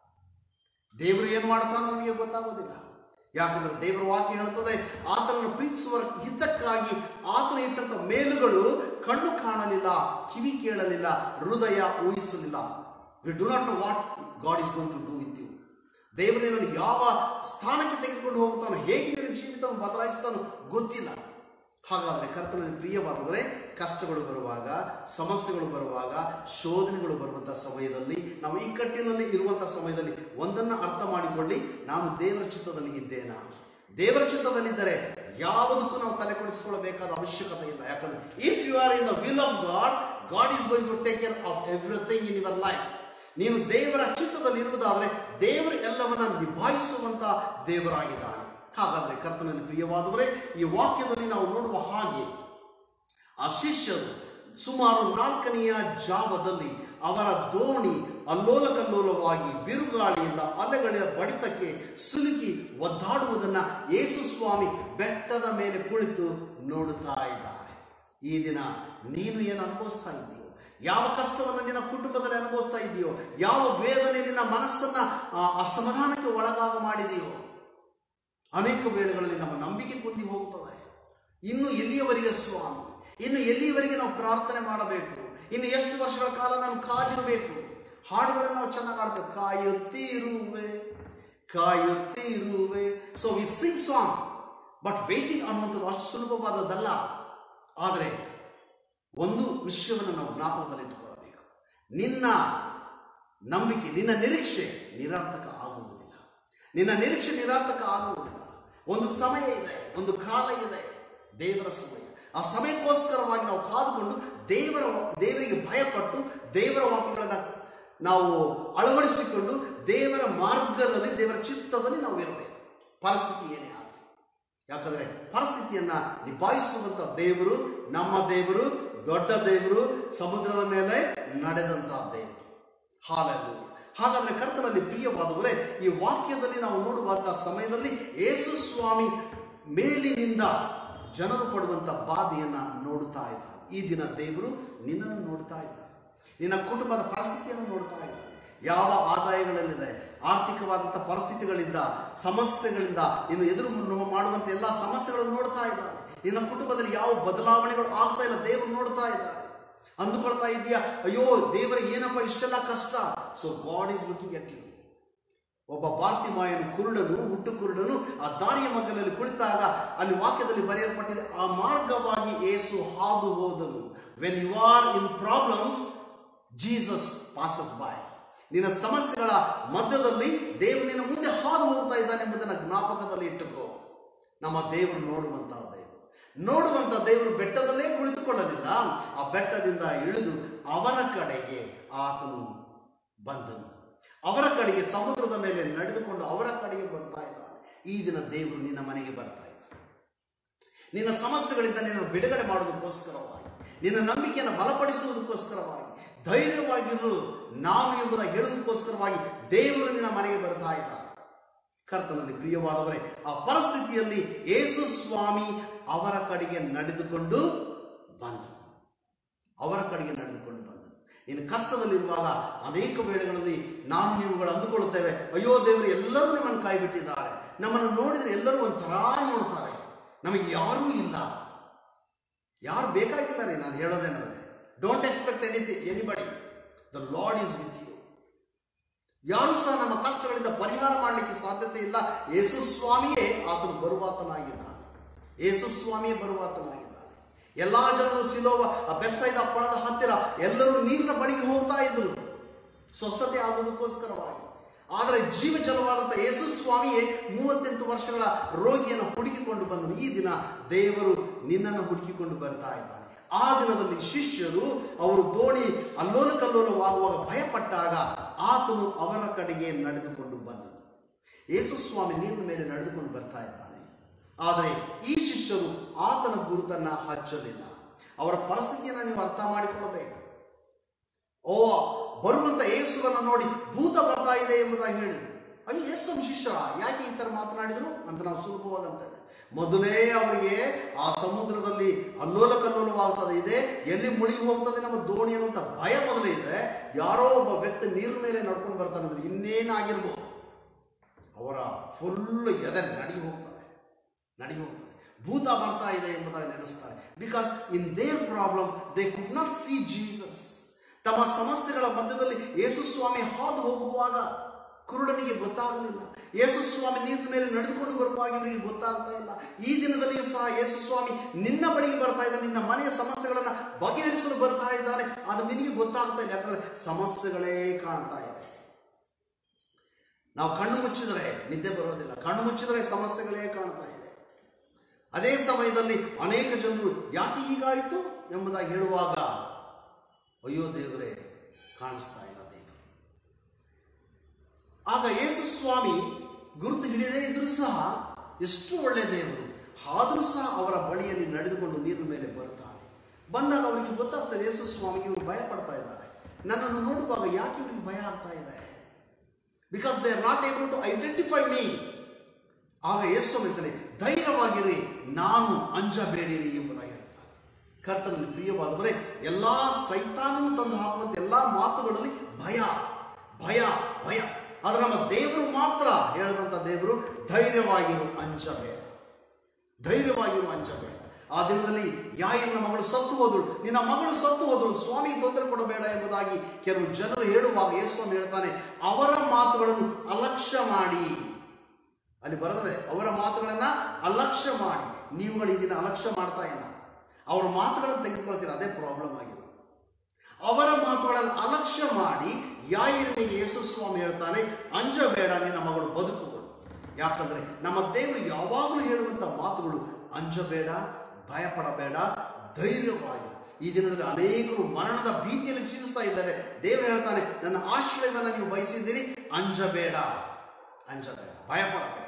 ದೇವರು ಏನು ಮಾಡ್ತಾನೋ ನಮಗೆ ಗೊತ್ತಾಗೋದಿಲ್ಲ. ಯಾಕಂದ್ರೆ ದೇವರ ವಾಕ್ಯ ಹೇಳುತ್ತದೆ, ಆತನನ್ನು ಪ್ರೀತಿಸುವ ಹಿತಕ್ಕಾಗಿ ಆತನ ಇಟ್ಟಂತ ಮೇಲುಗಳು ಕಣ್ಣು ಕಾಣಲಿಲ್ಲ, ಕಿವಿ ಕೇಳಲಿಲ್ಲ, ಹೃದಯ ಊಹಿಸಲಿಲ್ಲ. We do not know what God is going to do with you. ದೇವರು ನಿನ್ನನ್ನು ಯಾವ ಸ್ಥಾನಕ್ಕೆ ತೆಗೆದುಕೊಂಡು ಹೋಗುತ್ತಾನೋ, ಹೇಗೆ ನಿನ್ನ ಜೀವಿತವನ್ನು ಬದಲಾಯಿಸುತ್ತಾನೋ ಗೊತ್ತಿಲ್ಲ. ಹಾಗಾದರೆ ಕರ್ತನಲ್ಲಿ ಪ್ರಿಯವಾದವರೇ, ಕಷ್ಟಗಳು ಬರುವಾಗ, ಸಮಸ್ಯೆಗಳು ಬರುವಾಗ, ಶೋಧನೆಗಳು ಬರುವಂತಹ ಸಮಯದಲ್ಲಿ, ನಾವು ಇಕ್ಕಟ್ಟಿನಲ್ಲಿ ಇರುವಂತಹ ಸಮಯದಲ್ಲಿ ಒಂದನ್ನು ಅರ್ಥ ಮಾಡಿಕೊಳ್ಳಿ, ನಾನು ದೇವರ ಚಿತ್ತದಲ್ಲಿ ಇದ್ದೇನಾ? ದೇವರ ಚಿತ್ತದಲ್ಲಿದ್ದರೆ ಯಾವುದಕ್ಕೂ ನಾವು ತಲೆ ಕೊಡಿಸಿಕೊಳ್ಳಬೇಕಾದ ಅವಶ್ಯಕತೆ ಇಲ್ಲ. ಯಾಕಂದ್ರೆ if you are in the will of God, God is going to take care of everything in your life. ನೀನು ದೇವರ ಚಿತ್ತದಲ್ಲಿ ಇರುವುದಾದರೆ ದೇವರು ಎಲ್ಲವನ್ನ ನಿಭಾಯಿಸುವಂತ ದೇವರಾಗಿದ್ದಾನೆ. ಹಾಗಾದರೆ ಕರ್ತನಲ್ಲಿ ಪ್ರಿಯವಾದವರೇ, ಈ ವಾಕ್ಯದಲ್ಲಿ ನಾವು ನೋಡುವ ಹಾಗೆ ಆ ಶಿಷ್ಯರು ಸುಮಾರು 4ನೆಯ ಜಾವದಲ್ಲಿ ಅವರ ದೋಣಿ ಅಲ್ಲೋಲ ಕಲ್ಲೋಲವಾಗಿ ಬಿರುಗಾಳಿಯಿಂದ ಅಲೆಗಳ ಬಡಿತಕ್ಕೆ ಸಿಲುಕಿ ಒದ್ದಾಡುವುದನ್ನು ಯೇಸು ಸ್ವಾಮಿ ಬೆಟ್ಟದ ಮೇಲೆ ಕುಳಿತು ನೋಡುತ್ತಾ ಇದ್ದಾರೆ. ಈ ದಿನ ನೀನು ಏನು ಅನುಭವಿಸ್ತಾ ಇದ್ದೀಯೋ, ಯಾವ ಕಷ್ಟವನ್ನು ನಿನ್ನ ಕುಟುಂಬದಲ್ಲಿ ಅನುಭವಿಸ್ತಾ ಇದೆಯೋ, ಯಾವ ವೇದನೆ ನಿನ್ನ ಮನಸ್ಸನ್ನ ಅಸಮಾಧಾನಕ್ಕೆ ಒಳಗಾಗ ಮಾಡಿದೆಯೋ, ಅನೇಕ ವೇಳೆಗಳಲ್ಲಿ ನಮ್ಮ ನಂಬಿಕೆ ಕುಂದಿ ಹೋಗುತ್ತದೆ. ಇನ್ನು ಎಲ್ಲಿಯವರೆಗೆ ಸ್ವಾಮಿ, ಇನ್ನು ಎಲ್ಲಿಯವರೆಗೆ ನಾವು ಪ್ರಾರ್ಥನೆ ಮಾಡಬೇಕು, ಇನ್ನು ಎಷ್ಟು ವರ್ಷಗಳ ಕಾಲ ನಾನು ಕಾದಿರಬೇಕು? ಹಾಡುಗಳನ್ನು ನಾವು ಚೆನ್ನಾಗಿ ಆಡ್ತೇವೆ, ಕಾಯುತ್ತಿರುವೆ ಕಾಯುತ್ತಿರುವೆ. So we sing song, but waiting ಅನ್ನುವಂಥದ್ದು ಅಷ್ಟು ಸುಲಭವಾದದ್ದಲ್ಲ. ಆದರೆ ಒಂದು ವಿಷಯವನ್ನು ನಾವು ಜ್ಞಾಪಕದಲ್ಲಿಟ್ಟುಕೊಳ್ಳಬೇಕು, ನಿನ್ನ ನಂಬಿಕೆ, ನಿನ್ನ ನಿರೀಕ್ಷೆ ನಿರರ್ಥಕ ಆಗುವುದಿಲ್ಲ. ನಿನ್ನ ನಿರೀಕ್ಷೆ ನಿರರ್ಥಕ ಆಗುವುದಿಲ್ಲ. ಒಂದು ಸಮಯ ಇದೆ, ಒಂದು ಕಾಲ ಇದೆ, ದೇವರ ಸಮಯ. ಆ ಸಮಯಕ್ಕೋಸ್ಕರವಾಗಿ ನಾವು ಕಾದುಕೊಂಡು ದೇವರಿಗೆ ಭಯಪಟ್ಟು ದೇವರ ವಾಕ್ಯಗಳನ್ನು ನಾವು ಅಳವಡಿಸಿಕೊಂಡು ದೇವರ ಮಾರ್ಗದಲ್ಲಿ, ದೇವರ ಚಿತ್ತದಲ್ಲಿ ನಾವು ಇರಬೇಕು. ಪರಿಸ್ಥಿತಿ ಏನೇ ಆಗಲಿ. ಯಾಕಂದರೆ ಪರಿಸ್ಥಿತಿಯನ್ನು ನಿಭಾಯಿಸುವಂಥ ದೇವರು ನಮ್ಮ ದೇವರು, ದೊಡ್ಡ ದೇವರು, ಸಮುದ್ರದ ಮೇಲೆ ನಡೆದಂಥ ದೇವರು. ಹಾಲೆಲೂಯ. ಹಾಗಾದರೆ ಕರ್ತನಲ್ಲಿ ಪ್ರಿಯವಾದವರೇ, ಈ ವಾಕ್ಯದಲ್ಲಿ ನಾವು ನೋಡುವಂಥ ಸಮಯದಲ್ಲಿ ಯೇಸು ಸ್ವಾಮಿ ಮೇಲಿನಿಂದ ಜನರು ಪಡುವಂಥ ಬಾಧೆಯನ್ನು ನೋಡುತ್ತಾ ಇದ್ದಾರೆ. ಈ ದಿನ ದೇವರು ನಿನ್ನನ್ನು ನೋಡ್ತಾ ಇದ್ದಾರೆ, ನಿನ್ನ ಕುಟುಂಬದ ಪರಿಸ್ಥಿತಿಯನ್ನು ನೋಡ್ತಾ ಇದ್ದಾರೆ. ಯಾವ ಆದಾಯಗಳಲ್ಲಿದೆ, ಆರ್ಥಿಕವಾದಂಥ ಪರಿಸ್ಥಿತಿಗಳಿಂದ, ಸಮಸ್ಯೆಗಳಿಂದ ನೀನು ಎದುರು ಮಾಡುವಂಥ ಎಲ್ಲ ಸಮಸ್ಯೆಗಳನ್ನು ನೋಡ್ತಾ ಇದ್ದಾರೆ. ನಿನ್ನ ಕುಟುಂಬದಲ್ಲಿ ಯಾವ ಬದಲಾವಣೆಗಳು ಆಗ್ತಾ ಇಲ್ಲ, ದೇವರು ನೋಡ್ತಾ ಇದ್ದಾರೆ. ಅಂದುಕೊಳ್ತಾ ಇದೆಯಾ, ಅಯ್ಯೋ ದೇವರ ಏನಪ್ಪ ಇಷ್ಟೆಲ್ಲ ಕಷ್ಟ. So God is looking at you. ಒಬ್ಬ ಬಾರ್ತಿಮಾಯನು, ಕುರುಡನು, ಹುಟ್ಟು ಕುರುಡನು, ಆ ದಾರಿಯ ಮಗ್ಗಲಲ್ಲಿ ಕುಳಿತಾಗ ಅಲ್ಲಿ ವಾಕ್ಯದಲ್ಲಿ ಬರೆಯಲ್ಪಟ್ಟಿದೆ, ಆ ಮಾರ್ಗವಾಗಿ ಯೇಸು ಹಾದು ಹೋದನು. When you are in problems, Jesus passes by. ನಿನ್ನ ಸಮಸ್ಯೆಗಳ ಮಧ್ಯದಲ್ಲಿ ದೇವರು ನಿನ್ನ ಮುಂದೆ ಹಾದು ಹೋಗ್ತಾ ಇದ್ದಾನೆ ಎಂಬುದನ್ನು ಜ್ಞಾಪಕದಲ್ಲಿ ಇಟ್ಟುಕೋ. ನಮ್ಮ ದೇವರು ನೋಡುವಂಥ ದೇವರು ಬೆಟ್ಟದಲ್ಲೇ ಕುಳಿತುಕೊಳ್ಳಲಿಲ್ಲ. ಆ ಬೆಟ್ಟದಿಂದ ಇಳಿದು ಅವರ ಕಡೆಗೆ ಆತನು ಬಂದನು. ಅವರ ಕಡೆಗೆ, ಸಮುದ್ರದ ಮೇಲೆ ನಡೆದುಕೊಂಡು ಅವರ ಕಡೆಗೆ ಬರ್ತಾ ಇದ್ದಾನೆ. ಈ ದಿನ ದೇವರು ನಿನ್ನ ಮನೆಗೆ ಬರ್ತಾ ಇದ್ದಾನೆ. ನಿನ್ನ ಸಮಸ್ಯೆಗಳಿಂದ ನಿನ್ನನ್ನು ಬಿಡುಗಡೆ ಮಾಡೋದಕ್ಕೋಸ್ಕರವಾಗಿ, ನಿನ್ನ ನಂಬಿಕೆಯನ್ನು ಬಲಪಡಿಸುವುದಕ್ಕೋಸ್ಕರವಾಗಿ, ಧೈರ್ಯವಾಗಿರು ನಾನು ಎಂಬುದಾಗಿ ಹೇಳುವುದಕ್ಕೋಸ್ಕರವಾಗಿ ದೇವರು ನಿನ್ನ ಮನೆಗೆ ಬರ್ತಾ ಇದ್ದಾನೆ. ಕರ್ತನಲ್ಲಿ ಪ್ರಿಯವಾದವರೇ, ಆ ಪರಿಸ್ಥಿತಿಯಲ್ಲಿ ಯೇಸು ಸ್ವಾಮಿ ಅವರ ಕಡೆಗೆ ನಡೆದುಕೊಂಡು ಬಂದನು. ಅವರ ಕಡೆಗೆ ನಡೆದುಕೊಂಡು ಬಂದನು. ಇನ್ನು ಕಷ್ಟದಲ್ಲಿರುವಾಗ ಅನೇಕ ವೇಳೆಗಳಲ್ಲಿ ನಾನು ನೀವುಗಳು ಅಂದುಕೊಳ್ಳುತ್ತೇವೆ, ಅಯ್ಯೋ ದೇವರು ಎಲ್ಲರೂ ನಮ್ಮನ್ನು ಕಾಯ್ಬಿಟ್ಟಿದ್ದಾರೆ, ನಮ್ಮನ್ನು ನೋಡಿದರೆ ಎಲ್ಲರೂ ಒಂಥರ ನೋಡ್ತಾರೆ, ನಮಗೆ ಯಾರೂ ಇಲ್ಲ, ಯಾರು ಬೇಕಾಗಿಲ್ಲ ರೀ. ನಾನು ಹೇಳೋದೇನಂದ್ರೆ, don't expect anybody, the Lord is with you. ಯಾರು ಸಹ ನಮ್ಮ ಕಷ್ಟಗಳಿಂದ ಪರಿಹಾರ ಮಾಡಲಿಕ್ಕೆ ಸಾಧ್ಯತೆ ಇಲ್ಲ. ಯೇಸು ಸ್ವಾಮಿಯೇ ಆತನು ಬರುವಾತನಾಗಿದ್ದಾನೆ. ಯೇಸು ಸ್ವಾಮಿಯೇ ಬರುವಾತನಾಗಿದ್ದಾನೆ. ಎಲ್ಲಾ ಜನರು ಸಿಲೋವ ಬೆತ್ಸೈದ ಕೊಳದ ಹತ್ತಿರ ಎಲ್ಲರೂ ನೀರಿನ ಬಳಿಗೆ ಹೋಗ್ತಾ ಇದ್ರು ಸ್ವಸ್ಥತೆ ಆಗುವುದಕ್ಕೋಸ್ಕರವಾಗಿ. ಆದರೆ ಜೀವ ಜಲವಾದಂಥ ಯೇಸು ಸ್ವಾಮಿಯೇ 38 ವರ್ಷಗಳ ರೋಗಿಯನ್ನು ಹುಡುಕಿಕೊಂಡು ಬಂದನು. ಈ ದಿನ ದೇವರು ನಿನ್ನನ್ನು ಹುಡುಕಿಕೊಂಡು ಬರ್ತಾ ಇದ್ದಾನೆ. ಆ ದಿನದಲ್ಲಿ ಶಿಷ್ಯರು ಅವರು ದೋಣಿ ಅಲ್ಲೋಲ ಕಲ್ಲೋಲವಾಗುವಾಗ ಭಯಪಟ್ಟಾಗ ಆತನು ಅವರ ಕಡೆಗೆ ನಡೆದುಕೊಂಡು ಬಂದನು. ಯೇಸು ಸ್ವಾಮಿ ನೀರಿನ ಮೇಲೆ ನಡೆದುಕೊಂಡು ಬರ್ತಾ ಇದ್ದಾನೆ. ಆದರೆ ಈ ಶಿಷ್ಯರು ಆತನ ಗುರುತನ್ನು ಹಚ್ಚಲಿಲ್ಲ. ಅವರ ಪರಿಸ್ಥಿತಿಯನ್ನು ನೀವು ಅರ್ಥ ಮಾಡಿಕೊಳ್ಳಬೇಕು. ಬರುವಂತ ಯೇಸುವನ್ನು ನೋಡಿ ಭೂತ ಬರ್ತಾ ಇದೆ ಎಂಬುದಾಗಿ ಹೇಳಿ, ಅಯ್ಯೋ ಯೇಸು ಶಿಷ್ಯ ಯಾಕೆ ಈ ಥರ ಮಾತನಾಡಿದರು ಅಂತ ನಾವು ಸುಲಭವಾಗಿ ಅಂತೇವೆ. ಮೊದಲೇ ಅವರಿಗೆ ಆ ಸಮುದ್ರದಲ್ಲಿ ಅಲ್ಲೋಲ ಕಲ್ಲೋಲವಾಗ್ತದೆ ಇದೆ, ಎಲ್ಲಿ ಮುಳುಗಿ ಹೋಗ್ತದೆ ನಮ್ಮ ದೋಣಿ ಅನ್ನುವಂಥ ಭಯ ಮೊದಲೇ ಇದೆ. ಯಾರೋ ಒಬ್ಬ ವ್ಯಕ್ತಿ ನೀರಿನ ಮೇಲೆ ನಡ್ಕೊಂಡು ಬರ್ತಾನೆ ಅಂದ್ರೆ ಇನ್ನೇನಾಗಿರ್ಬೋದು, ಅವರ ಫುಲ್ ಎದೆ ನಡಿ ಹೋಗ್ತದೆ. ಭೂತ ಬರ್ತಾ ಇದೆ ಎಂಬುದಾಗಿ ನೆನೆಸ್ತಾರೆ. Because in their problem they could not see Jesus. ತಮ್ಮ ಸಮಸ್ಯೆಗಳ ಮಧ್ಯದಲ್ಲಿ ಯೇಸು ಸ್ವಾಮಿ ಹಾದು ಹೋಗುವಾಗ ಕುರುಡನಿಗೆ ಗೊತ್ತಾಗಲಿಲ್ಲ. ಯೇಸು ಸ್ವಾಮಿ ನೀರಿನ ಮೇಲೆ ನಡೆದುಕೊಂಡು ಬರುವಾಗ ಇವರಿಗೆ ಗೊತ್ತಾಗ್ತಾ ಇಲ್ಲ. ಈ ದಿನದಲ್ಲಿಯೂ ಸಹ ಯೇಸು ಸ್ವಾಮಿ ನಿನ್ನ ಬಳಿಗೆ ಬರ್ತಾ ಇದ್ದಾನೆ, ನಿನ್ನ ಮನೆಯ ಸಮಸ್ಯೆಗಳನ್ನ ಬಗೆಹರಿಸಲು ಬರ್ತಾ ಇದ್ದಾನೆ. ಅದು ನಿನಗೆ ಗೊತ್ತಾಗ್ತಾ ಇಲ್ಲ, ಯಾಕಂದ್ರೆ ಸಮಸ್ಯೆಗಳೇ ಕಾಣ್ತಾ ಇದೆ. ನಾವು ಕಣ್ಣು ಮುಚ್ಚಿದರೆ ನಿದ್ದೆ ಬರೋದಿಲ್ಲ, ಕಣ್ಣು ಮುಚ್ಚಿದರೆ ಸಮಸ್ಯೆಗಳೇ ಕಾಣ್ತಾ ಇದೆ. ಅದೇ ಸಮಯದಲ್ಲಿ ಅನೇಕ ಜನರು ಯಾಕೆ ಹೀಗಾಯಿತು ಎಂಬುದಾಗಿ ಹೇಳುವಾಗ, ಅಯ್ಯೋ ದೇವರೇ ಕಾಣಿಸ್ತಾ ಇಲ್ಲ ದೇವರು. ಆಗ ಯೇಸು ಸ್ವಾಮಿ ಗುರುತು ಹಿಡಿದೇ ಇದ್ರೂ ಸಹ ಎಷ್ಟು ಒಳ್ಳೆ ದೇವರು, ಆದರೂ ಸಹ ಅವರ ಬಳಿಯಲ್ಲಿ ನಡೆದುಕೊಂಡು ನೀರಿನ ಮೇಲೆ ಬರ್ತಾರೆ. ಬಂದಾಗ ಅವರಿಗೆ ಗೊತ್ತಾಗ್ತದೆ ಯೇಸು ಸ್ವಾಮಿಗೆ ಇವರು ಭಯ ಪಡ್ತಾ ಇದ್ದಾರೆ. ನನ್ನನ್ನು ನೋಡುವಾಗ ಯಾಕೆ ಇವರಿಗೆ ಭಯ ಆಗ್ತಾ ಇದೆ? Because they are not able to identify me. ಆಗ ಯೇಸು ಸ್ವಾಮಿ ಧೈರ್ಯವಾಗಿರಿ, ನಾನು ಅಂಜಬೇಡಿರಿ ಎಂಬುದಾಗಿ ಹೇಳ್ತಾರೆ. ಕರ್ತನಲ್ಲಿ ಪ್ರಿಯವಾದವರೇ, ಎಲ್ಲ ಸೈತಾನನ್ನು ತಂದು ಹಾಕುವಂಥ ಎಲ್ಲ ಮಾತುಗಳಲ್ಲಿ ಭಯ ಭಯ ಭಯ. ಆದರೆ ನಮ್ಮ ದೇವರು ಮಾತ್ರ ಹೇಳಿದಂಥ ದೇವರು, ಧೈರ್ಯವಾಗಿರು, ಅಂಜಬೇಡ, ಧೈರ್ಯವಾಗಿರು, ಅಂಜಬೇಡ. ಆ ದಿನದಲ್ಲಿ ಯಾಯಿರನ ಮಗಳು ಸತ್ತು ಹೋದಳು, ನಿನ್ನ ಮಗಳು ಸತ್ತು ಹೋದಳು, ಸ್ವಾಮಿ ತೊಂದರೆ ಕೊಡಬೇಡ ಎಂಬುದಾಗಿ ಕೆಲವು ಜನರು ಹೇಳುವಾಗ ಯೇಸು ಸ್ವಾಮಿ ಹೇಳ್ತಾನೆ, ಅವರ ಮಾತುಗಳನ್ನು ಅಲಕ್ಷ್ಯ ಮಾಡಿ. ಅಲ್ಲಿ ಬರ್ತದೆ, ಅವರ ಮಾತುಗಳನ್ನ ಅಲಕ್ಷ್ಯ ಮಾಡಿ. ನೀವುಗಳು ಈ ದಿನ ಅಲಕ್ಷ್ಯ ಮಾಡ್ತಾ ಇಲ್ಲ, ಅವರ ಮಾತುಗಳನ್ನು ತೆಗೆದುಕೊಳ್ತೀರ, ಅದೇ ಪ್ರಾಬ್ಲಮ್ ಆಗಿದೆ. ಅವರ ಮಾತುಗಳನ್ನು ಅಲಕ್ಷ್ಯ ಮಾಡಿ ಯಾಯಿರನಿಗೆ ಯೇಸು ಸ್ವಾಮಿ ಹೇಳ್ತಾನೆ, ಅಂಜಬೇಡ, ನಿನ್ನ ಮಗಳು ಬದುಕುಗಳು. ಯಾಕಂದ್ರೆ ನಮ್ಮ ದೇವರು ಯಾವಾಗಲೂ ಹೇಳುವಂತ ಮಾತುಗಳು ಅಂಜಬೇಡ, ಭಯಪಡಬೇಡ, ಧೈರ್ಯವಾಗಿ. ಈ ದಿನದಲ್ಲಿ ಅನೇಕರು ಮರಣದ ಭೀತಿಯಲ್ಲಿ ಜೀವಿಸ್ತಾ ಇದ್ದಾರೆ. ದೇವರು ಹೇಳ್ತಾನೆ, ನನ್ನ ಆಶ್ರಯವನ್ನು ನೀವು ಬಯಸಿದ್ದೀರಿ, ಅಂಜಬೇಡ, ಅಂಜಬೇಡ, ಭಯಪಡಬೇಡ.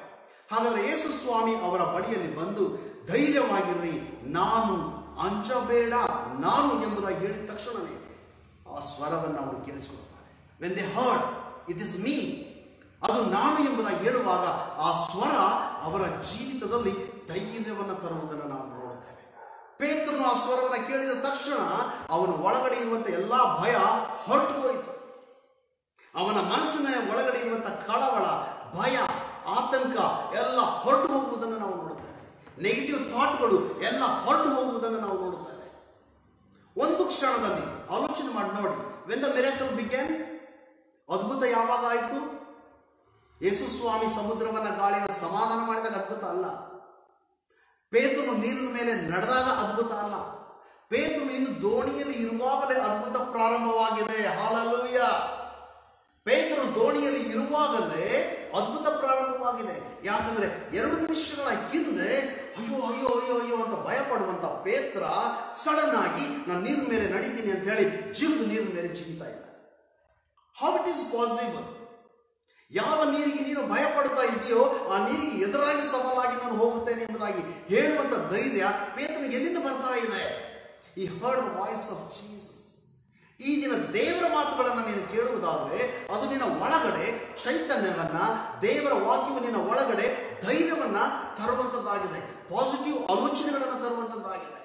ಹಾಗಾದ್ರೆ ಯೇಸು ಸ್ವಾಮಿ ಅವರ ಬಳಿಯಲ್ಲಿ ಬಂದು ಧೈರ್ಯವಾಗಿರ್ರಿ, ನಾನು ಅಂಜಬೇಡ, ನಾನು ಎಂಬುದಾಗಿ ಹೇಳಿದ ತಕ್ಷಣವೇ ಆ ಸ್ವರವನ್ನು ಅವರು ಕೇಳಿಸಿಕೊಳ್ತಾರೆ. When they heard it is me, ಅದು ನಾನು ಎಂಬುದಾಗಿ ಹೇಳುವಾಗ ಆ ಸ್ವರ ಅವರ ಜೀವಿತದಲ್ಲಿ ಧೈರ್ಯವನ್ನು ತರುವುದನ್ನು ನಾವು ನೋಡುತ್ತೇವೆ. ಪೇತ್ರನು ಆ ಸ್ವರವನ್ನು ಕೇಳಿದ ತಕ್ಷಣ ಅವನ ಒಳಗಡೆ ಇರುವಂಥ ಎಲ್ಲ ಭಯ ಹೊರಟು ಹೋಯಿತು. ಅವನ ಮನಸ್ಸಿನ ಒಳಗಡೆ ಇರುವಂಥ ಕಳವಳ, ಭಯ, ಆತಂಕ ಎಲ್ಲ ಹೊರಟು ಹೋಗುವುದನ್ನು ನಾವು ನೋಡುತ್ತೇವೆ. ನೆಗೆಟಿವ್ ಥಾಟ್ಗಳು ಎಲ್ಲ ಹೊರಟು ಹೋಗುವುದನ್ನು ನಾವು ನೋಡುತ್ತೇವೆ. ಒಂದು ಕ್ಷಣದಲ್ಲಿ ಆಲೋಚನೆ ಮಾಡಿ ನೋಡಿ, ವೆನ್ ದ ಮಿರಾಕಲ್ ಬಿಗ್ಯಾನ್, ಅದ್ಭುತ ಯಾವಾಗ ಆಯಿತು? ಯೇಸು ಸ್ವಾಮಿ ಸಮುದ್ರವನ್ನ ಗಾಳಿಯನ್ನು ಸಮಾಧಾನ ಮಾಡಿದಾಗ ಅದ್ಭುತ ಅಲ್ಲ. ಪೇತ್ರನು ನೀರಿನ ಮೇಲೆ ನಡೆದಾಗ ಅದ್ಭುತ ಅಲ್ಲ. ಪೇತ್ರನು ಇನ್ನು ದೋಣಿಯಲ್ಲಿ ಇರುವಾಗಲೇ ಅದ್ಭುತ ಪ್ರಾರಂಭವಾಗಿದೆ. ಹಾಲೆಲೂಯ! ಪೇತ್ರನು ದೋಣಿಯಲ್ಲಿ ಇರುವಾಗಲೇ ಅದ್ಭುತ ಪ್ರಾರಂಭವಾಗಿದೆ. ಯಾಕಂದ್ರೆ 2 ನಿಮಿಷಗಳ ಹಿಂದೆ ಅಯ್ಯೋ ಅಯ್ಯೋ ಅಯ್ಯೋ ಅಯ್ಯೋ ಅಂತ ಭಯ ಪಡುವಂತ ಪೇತ್ರ ಸಡನ್ ಆಗಿ ನಾನು ನೀರಿನ ಮೇಲೆ ನಡೀತೀನಿ ಅಂತ ಹೇಳಿ ಜಿಗಿದು ನೀರಿನ ಮೇಲೆ ಜಿಗಿತಾ ಇದ್ದಾನೆ. How it is possible? ಯಾವ ನೀರಿಗೆ ನೀನು ಭಯ ಪಡ್ತಾ ಇದೆಯೋ ಆ ನೀರಿಗೆ ಎದುರಾಗಿ ಸವಾಲಾಗಿ ನಾನು ಹೋಗುತ್ತೇನೆ ಎಂಬುದಾಗಿ ಹೇಳುವಂತ ಧೈರ್ಯ ಪೇತ್ರನಿಗೆ ಎಲ್ಲಿಂದ ಬರ್ತಾ ಇದೆ? He heard the voice of Jesus. ಈ ದಿನ ದೇವರ ಮಾತುಗಳನ್ನು ನೀನು ಕೇಳುವುದಾದರೆ ಅದು ನಿನ್ನ ಒಳಗಡೆ ಚೈತನ್ಯವನ್ನ, ದೇವರ ವಾಕ್ಯವು ನಿನ್ನ ಒಳಗಡೆ ಧೈರ್ಯವನ್ನ ತರುವಂತದ್ದಾಗಿದೆ, ಪಾಸಿಟಿವ್ ಆಲೋಚನೆಗಳನ್ನು ತರುವಂತದ್ದಾಗಿದೆ.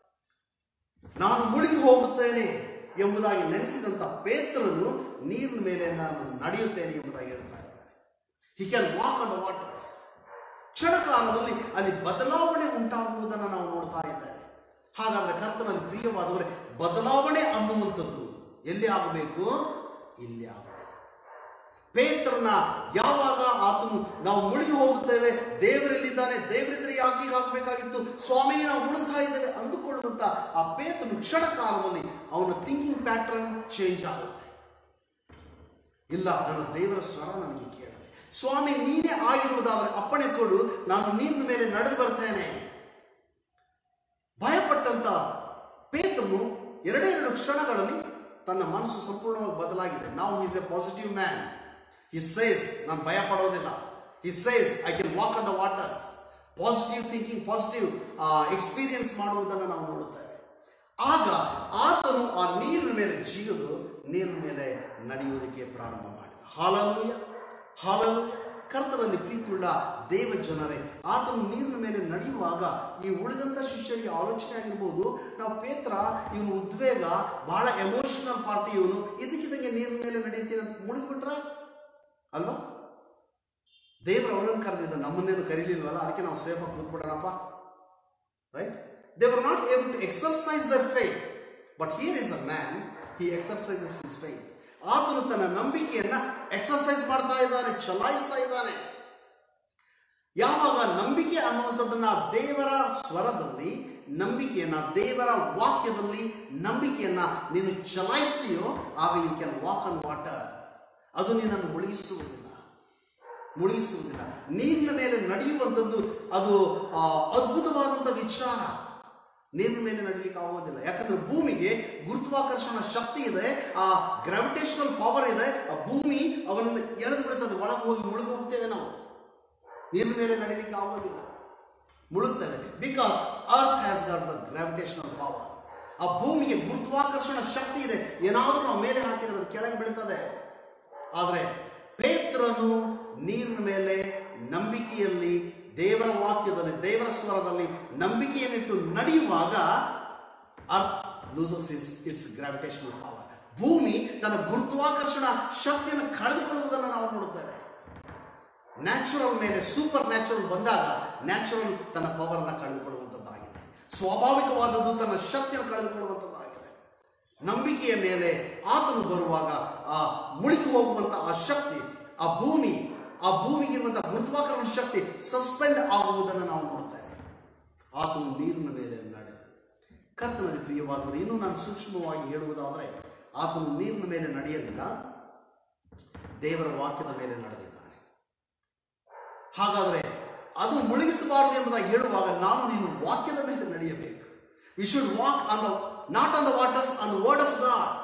ನಾನು ಮುಳುಗಿ ಹೋಗುತ್ತೇನೆ ಎಂಬುದಾಗಿ ನೆನೆಸಿದಂಥ ಪೇತ್ರನು ನೀರಿನ ಮೇಲೆ ನಾನು ನಡೆಯುತ್ತೇನೆ ಎಂಬುದಾಗಿ ಹೇಳ್ತಾ ಇದ್ದಾನೆ. He can walk on the waters. ಕ್ಷಣಕಾಲದಲ್ಲಿ ಅಲ್ಲಿ ಬದಲಾವಣೆ ಉಂಟಾಗುವುದನ್ನು ನಾವು ನೋಡ್ತಾ ಇದ್ದೇವೆ. ಹಾಗಾದ್ರೆ ಕರ್ತನಲ್ಲಿ ಪ್ರಿಯವಾದವರೇ, ಬದಲಾವಣೆ ಅನ್ನುವಂಥದ್ದು ಎಲ್ಲಿ ಆಗಬೇಕು? ಇಲ್ಲಿ ಆಗಬೇಕು. ಪೇತ್ರನ ಯಾವಾಗ ಆತನು ನಾವು ಮುಳುಗಿ ಹೋಗುತ್ತೇವೆ, ದೇವರಲ್ಲಿದ್ದಾನೆ, ದೇವರಿದ್ರೆ ಯಾಕೆ ಆಗಬೇಕಾಗಿತ್ತು, ಸ್ವಾಮಿ ನಾವು ಮುಳುಗ್ತಾ ಇದ್ದೇವೆ ಅಂದುಕೊಳ್ಳುವಂತ ಆ ಪೇತ್ರನು ಕ್ಷಣ ಕಾಲದಲ್ಲಿ ಅವನ ಥಿಂಕಿಂಗ್ ಪ್ಯಾಟರ್ನ್ ಚೇಂಜ್ ಆಗುತ್ತೆ. ಇಲ್ಲ, ನನ್ನ ದೇವರ ಸ್ವರ ನನಗೆ ಕೇಳಿದೆ, ಸ್ವಾಮಿ ನೀನೇ ಆಗಿರುವುದಾದರೆ ಅಪ್ಪಣೆ ಕೊಡು, ನಾನು ನೀರಿನ ಮೇಲೆ ನಡೆದು ಬರ್ತೇನೆ. ಭಯಪಟ್ಟಂತ ಪೇತ್ರನು 2 ಕ್ಷಣಗಳಲ್ಲಿ ತನ್ನ ಮನಸ್ಸು ಸಂಪೂರ್ಣವಾಗಿ ಬದಲಾಗಿದೆ. ನಾವು is a positive man. He says, ನಾನು ಭಯ ಪಡೋದಿಲ್ಲ. He says, I can walk on the waters. Positive thinking, positive experience ಮಾಡುವುದನ್ನು ನಾವು ನೋಡುತ್ತೇವೆ. ಆಗ ಆತನು ಆ ನೀರಿನ ಮೇಲೆ ಜಿಗಿದು ನೀರಿನ ಮೇಲೆ ನಡೆಯುವುದಕ್ಕೆ ಪ್ರಾರಂಭ ಮಾಡಿದ. Hallelujah, hallelujah. ಕರ್ತನಲ್ಲಿ ಪ್ರೀತಿಯುಳ್ಳ ದೇವ ಜನರೇ, ಆತನು ನೀರಿನ ಮೇಲೆ ನಡೆಯುವಾಗ ಈ ಉಳಿದಂಥ ಶಿಷ್ಯರಿಗೆ ಆಲೋಚನೆ ಆಗಿರ್ಬೋದು, ನಾವು ಪೇತ್ರ ಇವನು ಉದ್ವೇಗ, ಬಹಳ ಎಮೋಷನಲ್ ಪಾರ್ಟಿ, ಇವನು ಇದಕ್ಕಿದಂಗೆ ನೀರಿನ ಮೇಲೆ ನಡೀತೀನಿ ಅಂತ ಮುಳುಗ್ಬಿಟ್ರ ಅಲ್ವಾ? ದೇವರು ಅವನನ್ನು ಕರೆದಿದ್ದ, ನಮ್ಮನ್ನೇನು ಕರೀಲಿಲ್ವಲ್ಲ, ಅದಕ್ಕೆ ನಾವು ಸೇಫ್ ಆಗಿ ಕೂತ್ಬಿಡೋಣಪ್ಪ, right? They were not able to exercise their faith, but here is a man, he exercises his faith. ಆತನು ತನ್ನ ನಂಬಿಕೆಯನ್ನ ಎಕ್ಸರ್ಸೈಸ್ ಮಾಡ್ತಾ ಇದ್ದಾನೆ, ಚಲಾಯಿಸ್ತಾ ಇದ್ದಾನೆ. ಯಾವಾಗ ನಂಬಿಕೆ ಅನ್ನುವಂಥದ್ದನ್ನ ದೇವರ ಸ್ವರದಲ್ಲಿ, ನಂಬಿಕೆಯನ್ನ ದೇವರ ವಾಕ್ಯದಲ್ಲಿ ನಂಬಿಕೆಯನ್ನ ನೀನು ಚಲಾಯಿಸ್ತೀಯೋ, ಆಗ you can walk on water. ಅದು ನಿನ್ನನ್ನು ಮುಳುಗಿಸುವುದಿಲ್ಲ. ನೀರಿನ ಮೇಲೆ ನಡೆಯುವಂಥದ್ದು ಅದು ಅದ್ಭುತವಾದಂಥ ವಿಚಾರ. ನೀರಿನ ಮೇಲೆ ನಡೀಲಿಕ್ಕೆ ಆಗೋದಿಲ್ಲ, ಯಾಕಂದ್ರೆ ಭೂಮಿಗೆ ಗುರುತ್ವಾಕರ್ಷಣ ಶಕ್ತಿ ಇದೆ, ಆ ಗ್ರಾವಿಟೇಷನಲ್ ಪವರ್ ಇದೆ. ಆ ಭೂಮಿ ಅವನನ್ನು ಎಳೆದು ಬಿಡುತ್ತದೆ, ಒಳಗೆ ಹೋಗಿ ಮುಳುಗಿ ಹೋಗ್ತೇವೆ ನಾವು. ನೀರಿನ ಮೇಲೆ ನಡೀಲಿಕ್ಕೆ ಆಗೋದಿಲ್ಲ, ಮುಳುಗ್ತೇವೆ. Because earth has got the gravitational power. ಆ ಭೂಮಿಗೆ ಗುರುತ್ವಾಕರ್ಷಣ ಶಕ್ತಿ ಇದೆ, ಏನಾದರೂ ನಾವು ಮೇಲೆ ಹಾಕಿದ್ರೆ ಅದು ಕೆಳಗೆ ಬೀಳ್ತದೆ. ಆದರೆ ಪೇತ್ರನು ನೀರಿನ ಮೇಲೆ ನಂಬಿಕೆಯಲ್ಲಿ, ದೇವರ ವಾಕ್ಯದಲ್ಲಿ, ದೇವರ ಸ್ವರದಲ್ಲಿ ನಂಬಿಕೆಯನ್ನಿಟ್ಟು ನಡೆಯುವಾಗ earth loses its gravitational power. ಭೂಮಿ ತನ್ನ ಗುರುತ್ವಾಕರ್ಷಣ ಶಕ್ತಿಯನ್ನು ಕಳೆದುಕೊಳ್ಳುವುದನ್ನು ನಾವು ನೋಡುತ್ತೇವೆ. ನ್ಯಾಚುರಲ್ ಮೇಲೆ ಸೂಪರ್ ನ್ಯಾಚುರಲ್ ಬಂದಾಗ ನ್ಯಾಚುರಲ್ ತನ್ನ ಪವರನ್ನು ಕಳೆದುಕೊಳ್ಳುವಂಥದ್ದಾಗಿದೆ. ಸ್ವಾಭಾವಿಕವಾದದ್ದು ತನ್ನ ಶಕ್ತಿಯನ್ನು ಕಳೆದುಕೊಳ್ಳುವಂಥದ್ದಾಗಿದೆ. ನಂಬಿಕೆಯ ಮೇಲೆ ಆತನು ಬರುವಾಗ ಆ ಮುಳುಗಿ ಹೋಗುವಂಥ ಆ ಶಕ್ತಿ, ಆ ಭೂಮಿಗಿರುವಂತಹ ಗುರುತ್ವಾಕರ್ಷಣ ಶಕ್ತಿ ಸಸ್ಪೆಂಡ್ ಆಗುವುದನ್ನು ನಾವು ನೋಡ್ತೇವೆ. ಆತನು ನೀರಿನ ಮೇಲೆ ನಡೆದ. ಕರ್ತನಲ್ಲಿ ಪ್ರಿಯವಾದವರು, ಇನ್ನೂ ನಾನು ಸೂಕ್ಷ್ಮವಾಗಿ ಹೇಳುವುದಾದರೆ, ಆತನು ನೀರಿನ ಮೇಲೆ ನಡೆಯಲಿಲ್ಲ, ದೇವರ ವಾಕ್ಯದ ಮೇಲೆ ನಡೆದಿದ್ದಾನೆ. ಹಾಗಾದರೆ ಅದು ಮುಳುಗಿಸಬಾರದು ಎಂಬುದಾಗಿ ಹೇಳುವಾಗ ನಾನು ನೀನು ವಾಕ್ಯದ ಮೇಲೆ ನಡೆಯಬೇಕು. We should walk on the not on the waters, on the word of God.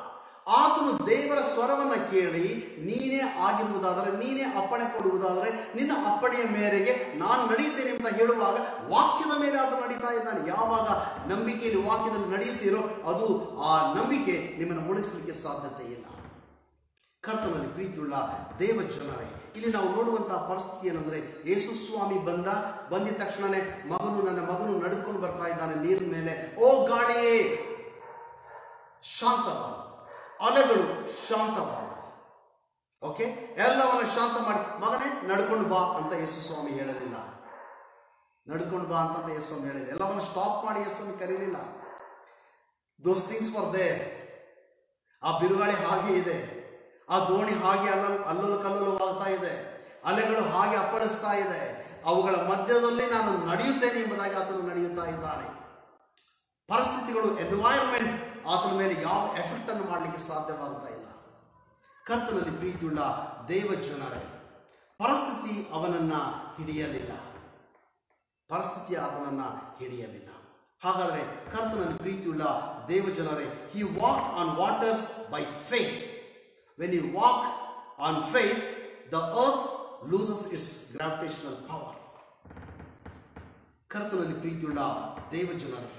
ಆತನು ದೇವರ ಸ್ವರವನ್ನ ಕೇಳಿ ನೀನೇ ಆಗಿರುವುದಾದರೆ, ನೀನೇ ಅಪ್ಪಣೆ ಕೊಡುವುದಾದರೆ ನಿನ್ನ ಅಪ್ಪಣೆಯ ಮೇರೆಗೆ ನಾನು ನಡೆಯುತ್ತೇನೆ ಅಂತ ಹೇಳುವಾಗ ವಾಕ್ಯದ ಮೇಲೆ ಆತ ನಡೀತಾ ಇದ್ದಾನೆ. ಯಾವಾಗ ನಂಬಿಕೆಯಲ್ಲಿ ವಾಕ್ಯದಲ್ಲಿ ನಡೆಯುತ್ತೀರೋ ಅದು ಆ ನಂಬಿಕೆ ನಿಮ್ಮನ್ನು ಮುಳುಗಿಸಲಿಕ್ಕೆ ಸಾಧ್ಯತೆ ಇಲ್ಲ. ಕರ್ತನಲ್ಲಿ ಪ್ರೀತಿಯುಳ್ಳ ದೇವ ಜನರೇ, ಇಲ್ಲಿ ನಾವು ನೋಡುವಂತಹ ಪರಿಸ್ಥಿತಿ ಏನಂದ್ರೆ, ಯೇಸು ಸ್ವಾಮಿ ಬಂದಿದ ತಕ್ಷಣನೇ ನನ್ನ ಮಗನು ನಡೆದುಕೊಂಡು ಬರ್ತಾ ಇದ್ದಾನೆ ನೀರಿನ ಮೇಲೆ. ಓ ಗಾಳಿಯೇ ಶಾಂತವಾದ, ಅಲೆಗಳು ಶಾಂತವಾದ, ಓಕೆ, ಎಲ್ಲವನ್ನ ಶಾಂತ ಮಾಡಿ ಮಗನೇ ನಡ್ಕೊಂಡು ಬಾ ಅಂತ ಯೇಸು ಸ್ವಾಮಿ ಹೇಳಲಿಲ್ಲ. ನಡ್ಕೊಂಡು ಬಾ ಅಂತ ಯೇಸು ಸ್ವಾಮಿ ಹೇಳಿದೆ. ಎಲ್ಲವನ್ನ ಸ್ಟಾಪ್ ಮಾಡಿ ಯೇಸು ಸ್ವಾಮಿ ಕರೀಲಿಲ್ಲ. Those things for there. ಆ ಬಿರುಗಾಳಿ ಹಾಗೆ ಇದೆ, ಆ ದೋಣಿ ಹಾಗೆ ಅಲ್ಲೋಲು ಕಲ್ಲೋಲವಾಗ್ತಾ ಇದೆ, ಅಲೆಗಳು ಹಾಗೆ ಅಪ್ಪಳಿಸ್ತಾ ಇದೆ, ಅವುಗಳ ಮಧ್ಯದಲ್ಲಿ ನಾನು ನಡೆಯುತ್ತೇನೆ ಎಂಬುದಾಗಿ ಆತನು ನಡೆಯುತ್ತಾ ಇದ್ದಾನೆ. ಪರಿಸ್ಥಿತಿಗಳು, ಎನ್ವೈರನ್ಮೆಂಟ್ ಆತನ ಮೇಲೆ ಯಾವ ಎಫೆಕ್ಟ್ ಅನ್ನು ಮಾಡಲಿಕ್ಕೆ ಸಾಧ್ಯವಾಗ್ತಾ ಇಲ್ಲ. ಕರ್ತನಲ್ಲಿ ಪ್ರೀತಿಯುಳ್ಳ ದೇವ ಜನರೇ, ಪರಿಸ್ಥಿತಿ ಅವನನ್ನ ಹಿಡಿಯಲಿಲ್ಲ, ಪರಿಸ್ಥಿತಿ ಆತನನ್ನ ಹಿಡಿಯಲಿಲ್ಲ. ಹಾಗಾದರೆ ಕರ್ತನಲ್ಲಿ ಪ್ರೀತಿಯುಳ್ಳ ದೇವ ಜನರೇ, he walked on waters by faith. When you walk on faith, the earth loses its gravitational power. ಕರ್ತನಲ್ಲಿ ಪ್ರೀತಿಯುಳ್ಳ ದೇವ ಜನರೇ,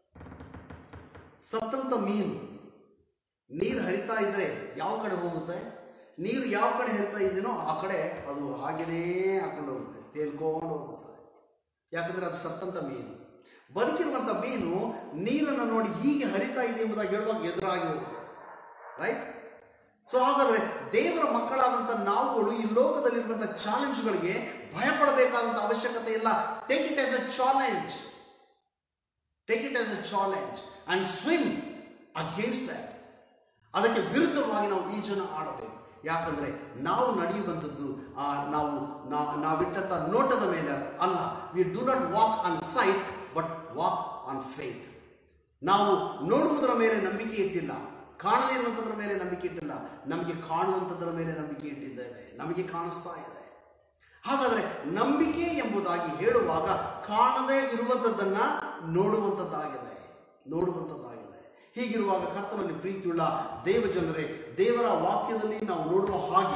ಸತ್ತಂತ ಮೀನು ನೀರು ಹರಿತಾ ಇದ್ರೆ ಯಾವ ಕಡೆ ಹೋಗುತ್ತೆ? ನೀರು ಯಾವ ಕಡೆ ಹರಿತಾ ಇದೆಯೋ ಆ ಕಡೆ ಅದು ಹಾಗೇನೇ ಹಾಕೊಂಡು ಹೋಗುತ್ತೆ, ತೇಲ್ಕೊಂಡು ಹೋಗುತ್ತದೆ. ಯಾಕಂದ್ರೆ ಅದು ಸತ್ತಂತ ಮೀನು. ಬದುಕಿರುವಂಥ ಮೀನು ನೀರನ್ನು ನೋಡಿ ಹೀಗೆ ಹರಿತಾ ಇದೆ ಎಂಬುದಾಗಿ ಹೇಳುವಾಗ ಎದುರಾಗಿ ಹೋಗುತ್ತೆ, ರೈಟ್? ಸೊ ಹಾಗಾದ್ರೆ ದೇವರ ಮಕ್ಕಳಾದಂಥ ನಾವುಗಳು ಈ ಲೋಕದಲ್ಲಿರುವಂಥ ಚಾಲೆಂಜ್ಗಳಿಗೆ ಭಯಪಡಬೇಕಾದಂಥ ಅವಶ್ಯಕತೆ ಇಲ್ಲ. Take it as a challenge, take it as a challenge and swim against that. ಅದಕ್ಕೆ ವಿರುದ್ಧವಾಗಿ ನಾವು ಈಜನ್ನು ಆಡಬೇಕು. ಯಾಕಂದ್ರೆ ನಾವು ನಡೆಯುವಂಥದ್ದು ನಾವಿಟ್ಟಂಥ ನೋಟದ ಮೇಲೆ ಅಲ್ಲ. We do not walk on sight but walk on faith. ನಾವು ನೋಡುವುದರ ಮೇಲೆ ನಂಬಿಕೆ ಇಟ್ಟಿಲ್ಲ, ಕಾಣದೇ ಇರುವಂಥದ್ರ ಮೇಲೆ ನಂಬಿಕೆ ಇಟ್ಟಿಲ್ಲ, ನಮಗೆ ಕಾಣುವಂಥದ್ರ ಮೇಲೆ ನಂಬಿಕೆ ಇಟ್ಟಿದ್ದೇವೆ, ನಮಗೆ ಕಾಣಿಸ್ತಾ ಇದೆ. ಹಾಗಾದರೆ ನಂಬಿಕೆ ಎಂಬುದಾಗಿ ಹೇಳುವಾಗ ಕಾಣದೇ ಇರುವಂಥದ್ದನ್ನು ನೋಡುವಂಥದ್ದಾಗಿದೆ. ಹೀಗಿರುವಾಗ ಕರ್ತನಲ್ಲಿ ಪ್ರೀತಿಯುಳ್ಳ ದೇವ ಜನರೇ, ದೇವರ ವಾಕ್ಯದಲ್ಲಿ ನಾವು ನೋಡುವ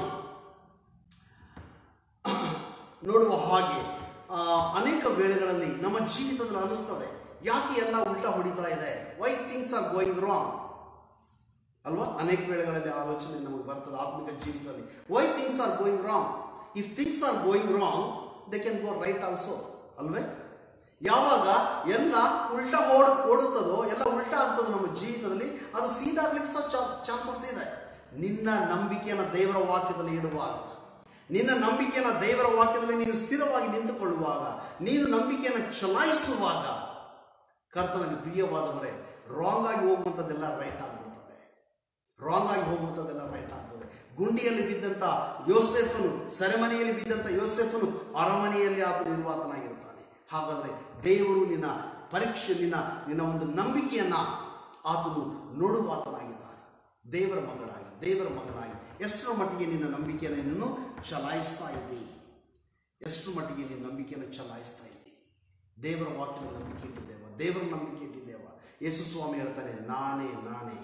ಹಾಗೆ ಅನೇಕ ವೇಳೆಗಳಲ್ಲಿ ನಮ್ಮ ಜೀವಿತದಲ್ಲಿ ಅನಿಸ್ತದೆ, ಯಾಕೆ ಎಲ್ಲ ಉಲ್ಟಾ ಹೊಡಿತಾ ಇದೆ? Why things are going wrong ಅಲ್ವಾ? ಅನೇಕ ವೇಳೆಗಳಲ್ಲಿ ಆಲೋಚನೆ ನಮಗೆ ಬರ್ತದೆ ಆತ್ಮಿಕ ಜೀವಿತದಲ್ಲಿ. Why things are going wrong? If things are going wrong they can go right also, ಅಲ್ವೇ? ಯಾವಾಗ ಎಲ್ಲ ಉಲ್ಟಾ ಓಡುತ್ತದೋ, ಎಲ್ಲ ಉಲ್ಟಾ ಆಗ್ತದೋ ನಮ್ಮ ಜೀವಿತದಲ್ಲಿ, ಅದು ಸೀದಾಗ್ಲಿಕ್ಕೆ ಸಹ ಚಾನ್ಸಸ್ ಇದೆ. ನಿನ್ನ ನಂಬಿಕೆಯನ್ನು ದೇವರ ವಾಕ್ಯದಲ್ಲಿ ಇಡುವಾಗ, ನಿನ್ನ ನಂಬಿಕೆಯನ್ನು ದೇವರ ವಾಕ್ಯದಲ್ಲಿ ನೀನು ಸ್ಥಿರವಾಗಿ ನಿಂತುಕೊಳ್ಳುವಾಗ, ನೀನು ನಂಬಿಕೆಯನ್ನು ಚಲಾಯಿಸುವಾಗ, ಕರ್ತನಲ್ಲಿ ಪ್ರಿಯವಾದವರೇ, ರಾಂಗ್ ಆಗಿ ಹೋಗುವಂಥದ್ದೆಲ್ಲ ರೈಟ್ ಆಗ್ಬಿಡ್ತದೆ. ರಾಂಗ್ ಆಗಿ ಹೋಗುವಂಥದ್ದೆಲ್ಲ ರೈಟ್ ಆಗ್ತದೆ. ಗುಂಡಿಯಲ್ಲಿ ಬಿದ್ದಂಥ ಯೋಸೇಫನು, ಸೆರೆಮನೆಯಲ್ಲಿ ಬಿದ್ದಂಥ ಯೋಸೇಫನು ಅರಮನೆಯಲ್ಲಿ ಆತನು ನಿರ್ವಾತನಾಗಿರ್ತಾನೆ. ಹಾಗಾದರೆ ದೇವರು ನಿನ್ನ ಪರೀಕ್ಷೆ, ನಿನ್ನ ಒಂದು ನಂಬಿಕೆಯನ್ನ ಆತನು ನೋಡುವಾತನಾಗಿದ್ದಾನೆ. ದೇವರ ಮಗನಾಗಿ ಎಷ್ಟರ ಮಟ್ಟಿಗೆ ನಿನ್ನ ನಂಬಿಕೆಯನ್ನು ನೀನು ಚಲಾಯಿಸ್ತಾ ಇದ್ದೀ? ಎಷ್ಟರ ಮಟ್ಟಿಗೆ ನಿನ್ನ ನಂಬಿಕೆಯನ್ನು ಚಲಾಯಿಸ್ತಾ ಇದ್ದೀ? ದೇವರ ವಾಕ್ಯದ ನಂಬಿಕೆ ಇಟ್ಟಿದ್ದೇವ? ದೇವರ ನಂಬಿಕೆ ಇಟ್ಟಿದ್ದೇವ? ಯೇಸು ಸ್ವಾಮಿ ಹೇಳ್ತಾನೆ, ನಾನೇ.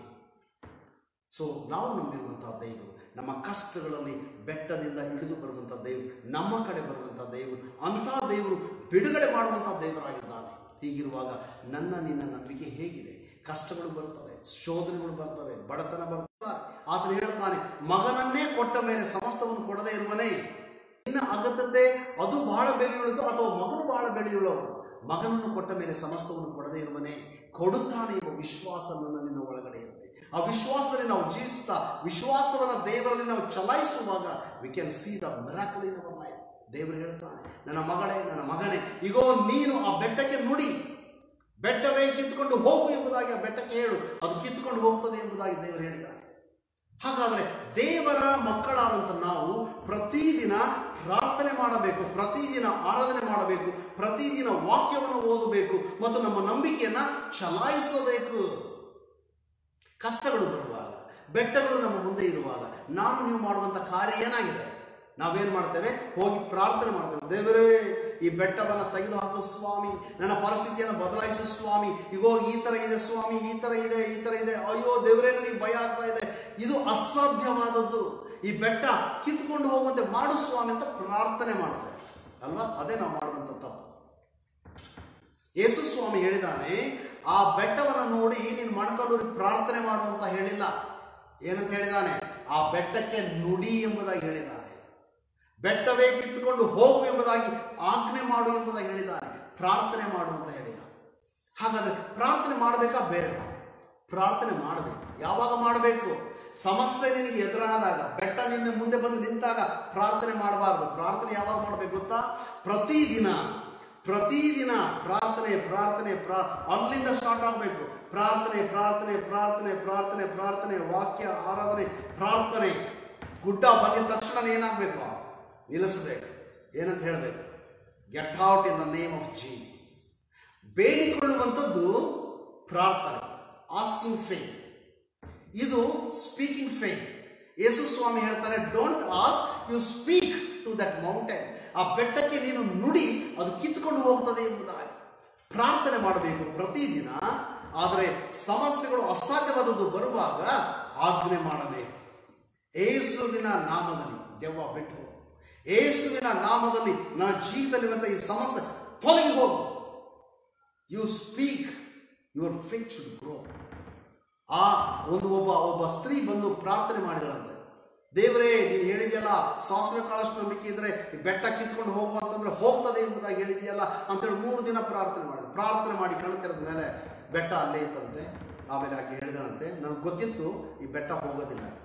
ಸೊ ನಾವು ನಂಬಿರುವಂತಹ ದೇವರು, ನಮ್ಮ ಕಷ್ಟಗಳಲ್ಲಿ ಬೆಟ್ಟದಿಂದ ಇಳಿದು ಬರುವಂಥ ದೇವರು, ನಮ್ಮ ಕಡೆ ಬರುವಂಥ ದೇವರು, ಅಂತಹ ದೇವರು ಬಿಡುಗಡೆ ಮಾಡುವಂಥ ದೇವರಾಗಿದ್ದಾನೆ. ಹೀಗಿರುವಾಗ ನಿನ್ನ ನಂಬಿಕೆ ಹೇಗಿದೆ? ಕಷ್ಟಗಳು ಬರ್ತವೆ, ಶೋಧನೆಗಳು ಬರ್ತವೆ, ಬಡತನ ಬರ್ತದೆ. ಆತನು ಹೇಳ್ತಾನೆ, ಮಗನನ್ನೇ ಕೊಟ್ಟ ಮೇಲೆ ಸಮಸ್ತವನ್ನು ಕೊಡದೇ ಇರುವನೇ? ನಿನ್ನ ಅಗತ್ಯತೆ ಅದು ಬಹಳ ಬೆಲೆಯುಳ್ಳದು ಅಥವಾ ಮಗನು ಬಹಳ ಬೆಲೆಯುಳ್ಳವರು? ಮಗನನ್ನು ಕೊಟ್ಟ ಮೇಲೆ ಸಮಸ್ತವನ್ನು ಕೊಡದೇ ಇರುವನೇ? ಕೊಡುತ್ತಾನೆ ಎಂಬ ವಿಶ್ವಾಸ ನಿನ್ನ ಒಳಗಡೆ ಇರುತ್ತೆ. ಆ ವಿಶ್ವಾಸದಲ್ಲಿ ನಾವು ಜೀವಿಸ್ತಾ, ವಿಶ್ವಾಸವನ್ನು ದೇವರಲ್ಲಿ ನಾವು ಚಲಾಯಿಸುವಾಗ we can see the miracle in our life. ದೇವರು ಹೇಳ್ತಾನೆ, ನನ್ನ ಮಗಳೇ, ನನ್ನ ಮಗನೇ, ಈಗೋ ನೀನು ಆ ಬೆಟ್ಟಕ್ಕೆ ನುಡಿ, ಬೆಟ್ಟವೇ ಕಿತ್ತುಕೊಂಡು ಹೋಗು ಎಂಬುದಾಗಿ ಆ ಬೆಟ್ಟಕ್ಕೆ ಹೇಳು, ಅದು ಕಿತ್ತುಕೊಂಡು ಹೋಗ್ತದೆ ಎಂಬುದಾಗಿ ದೇವರು ಹೇಳಿದ್ದಾನೆ. ಹಾಗಾದರೆ ದೇವರ ಮಕ್ಕಳಾದಂಥ ನಾವು ಪ್ರತಿದಿನ ಪ್ರಾರ್ಥನೆ ಮಾಡಬೇಕು, ಪ್ರತಿದಿನ ಆರಾಧನೆ ಮಾಡಬೇಕು, ಪ್ರತಿದಿನ ವಾಕ್ಯವನ್ನು ಓದಬೇಕು ಮತ್ತು ನಮ್ಮ ನಂಬಿಕೆಯನ್ನು ಚಲಾಯಿಸಬೇಕು. ಕಷ್ಟಗಳು ಬರುವಾಗ, ಬೆಟ್ಟಗಳು ನಮ್ಮ ಮುಂದೆ ಇರುವಾಗ ನೀವು ಮಾಡುವಂಥ ಕಾರ್ಯ ಏನಾಗಿದೆ? ನಾವೇನು ಮಾಡ್ತೇವೆ? ಹೋಗಿ ಪ್ರಾರ್ಥನೆ ಮಾಡ್ತೇವೆ, ದೇವರೇ ಈ ಬೆಟ್ಟವನ್ನು ತೆಗೆದು ಹಾಕು ಸ್ವಾಮಿ, ನನ್ನ ಪರಿಸ್ಥಿತಿಯನ್ನು ಬದಲಾಯಿಸು ಸ್ವಾಮಿ, ಈಗೋ ಈ ಥರ ಇದೆ ಸ್ವಾಮಿ, ಈ ಥರ ಇದೆ. ಅಯ್ಯೋ ದೇವರೇ, ನನಗೆ ಭಯ ಆಗ್ತಾ ಇದೆ, ಇದು ಅಸಾಧ್ಯವಾದದ್ದು, ಈ ಬೆಟ್ಟ ಕಿತ್ಕೊಂಡು ಹೋಗುವಂತೆ ಮಾಡು ಸ್ವಾಮಿ ಅಂತ ಪ್ರಾರ್ಥನೆ ಮಾಡ್ತಾರೆ ಅಲ್ವಾ? ಅದೇ ನಾವು ಮಾಡುವಂಥ ತಪ್ಪು. ಯೇಸು ಸ್ವಾಮಿ ಹೇಳಿದಾನೆ, ಆ ಬೆಟ್ಟವನ್ನು ನೋಡಿ ನೀನು ಮೊಣಕಾಲೂರಿ ಪ್ರಾರ್ಥನೆ ಮಾಡುವಂತ ಹೇಳಿಲ್ಲ. ಏನಂತ ಹೇಳಿದಾನೆ? ಆ ಬೆಟ್ಟಕ್ಕೆ ನುಡಿ ಎಂಬುದಾಗಿ ಹೇಳಿದ್ದಾನೆ. ಬೆಟ್ಟವೇ ಕಿತ್ತುಕೊಂಡು ಹೋಗು ಎಂಬುದಾಗಿ ಆಜ್ಞೆ ಮಾಡು ಎಂಬುದಾಗಿ ಹೇಳಿದ್ದಾನೆ. ಪ್ರಾರ್ಥನೆ ಮಾಡುವಂತ ಹೇಳಿದ. ಹಾಗಾದ್ರೆ ಪ್ರಾರ್ಥನೆ ಮಾಡಬೇಕಾ ಬೇಡ? ಪ್ರಾರ್ಥನೆ ಮಾಡಬೇಕು. ಯಾವಾಗ ಮಾಡಬೇಕು? ಸಮಸ್ಯೆ ನಿನಗೆ ಎದುರಾದಾಗ, ಬೆಟ್ಟ ನಿನ್ನ ಮುಂದೆ ಬಂದು ನಿಂತಾಗ ಪ್ರಾರ್ಥನೆ ಮಾಡಬಾರ್ದು. ಪ್ರಾರ್ಥನೆ ಯಾವಾಗ ಮಾಡಬೇಕು ಗೊತ್ತಾ? ಪ್ರತಿದಿನ ಪ್ರಾರ್ಥನೆ ಪ್ರಾರ್ಥನೆ ಅಲ್ಲಿಂದ ಸ್ಟಾರ್ಟ್ ಆಗಬೇಕು. ಪ್ರಾರ್ಥನೆ ಪ್ರಾರ್ಥನೆ ಪ್ರಾರ್ಥನೆ ಪ್ರಾರ್ಥನೆ ಪ್ರಾರ್ಥನೆ ವಾಕ್ಯ ಆರಾಧನೆ ಪ್ರಾರ್ಥನೆ. ಗುಡ್ಡ ಬಂದಿದ ತಕ್ಷಣ ಏನಾಗಬೇಕು? ನಿಲ್ಲಿಸಬೇಕು. ಏನಂತ ಹೇಳಬೇಕು? Get out in the name of Jesus. ಬೇಡಿಕೊಳ್ಳುವಂಥದ್ದು ಪ್ರಾರ್ಥನೆ, ಆಸ್ಕಿಂಗ್ ಫೇತ್. ಇದು ಸ್ಪೀಕಿಂಗ್ ಫೇತ್. ಯೇಸು ಸ್ವಾಮಿ ಹೇಳ್ತಾರೆ, don't ask, you speak to that mountain. ಆ ಬೆಟ್ಟಕ್ಕೆ ನೀನು ನುಡಿ, ಅದು ಕಿತ್ಕೊಂಡು ಹೋಗ್ತದೆ ಎಂಬುದಾಗಿ ಪ್ರಾರ್ಥನೆ ಮಾಡಬೇಕು ಪ್ರತಿದಿನ. ಆದರೆ ಸಮಸ್ಯೆಗಳು ಅಸಾಧ್ಯವಾದದ್ದು ಬರುವಾಗ ಆಜ್ಞೆ ಮಾಡಬೇಕು. ಯೇಸುವಿನ ನಾಮದಲ್ಲಿ ದೆವ್ವ ಬಿಟ್ಟು ಹೋಗು. ಯೇಸುವಿನ ನಾಮದಲ್ಲಿ ನನ್ನ ಜೀವಿತದಲ್ಲಿರುವಂಥ ಈ ಸಮಸ್ಯೆ ತೊಲಗಿ ಹೋಗು. You speak, your faith should grow. ಆ ಒಬ್ಬ ಸ್ತ್ರೀ ಬಂದು ಪ್ರಾರ್ಥನೆ ಮಾಡಿದಳಂತೆ, ದೇವರೇ ನೀನು ಹೇಳಿದೆಯಲ್ಲ, ಸಾಸಿವೆ ಕಾಳಷ್ಟು ನಂಬಿಕೆ ಇದ್ರೆ ಬೆಟ್ಟ ಕಿತ್ಕೊಂಡು ಹೋಗು ಅಂತಂದ್ರೆ ಹೋಗ್ತದೆ ಎಂಬುದಾಗಿ ಹೇಳಿದೆಯಲ್ಲ ಅಂತೇಳಿ 3 ದಿನ ಪ್ರಾರ್ಥನೆ ಮಾಡಿದೆ. ಪ್ರಾರ್ಥನೆ ಮಾಡಿ ಕಣ್ಣು ತೆರೆದ ಮೇಲೆ ಬೆಟ್ಟ ಅಲ್ಲೇ ಇತ್ತಂತೆ. ಆಮೇಲೆ ಆಕೆ ಹೇಳಿದಳಂತೆ, ನನಗೆ ಗೊತ್ತಿತ್ತು ಈ ಬೆಟ್ಟ ಹೋಗೋದಿಲ್ಲ ಅಂತ.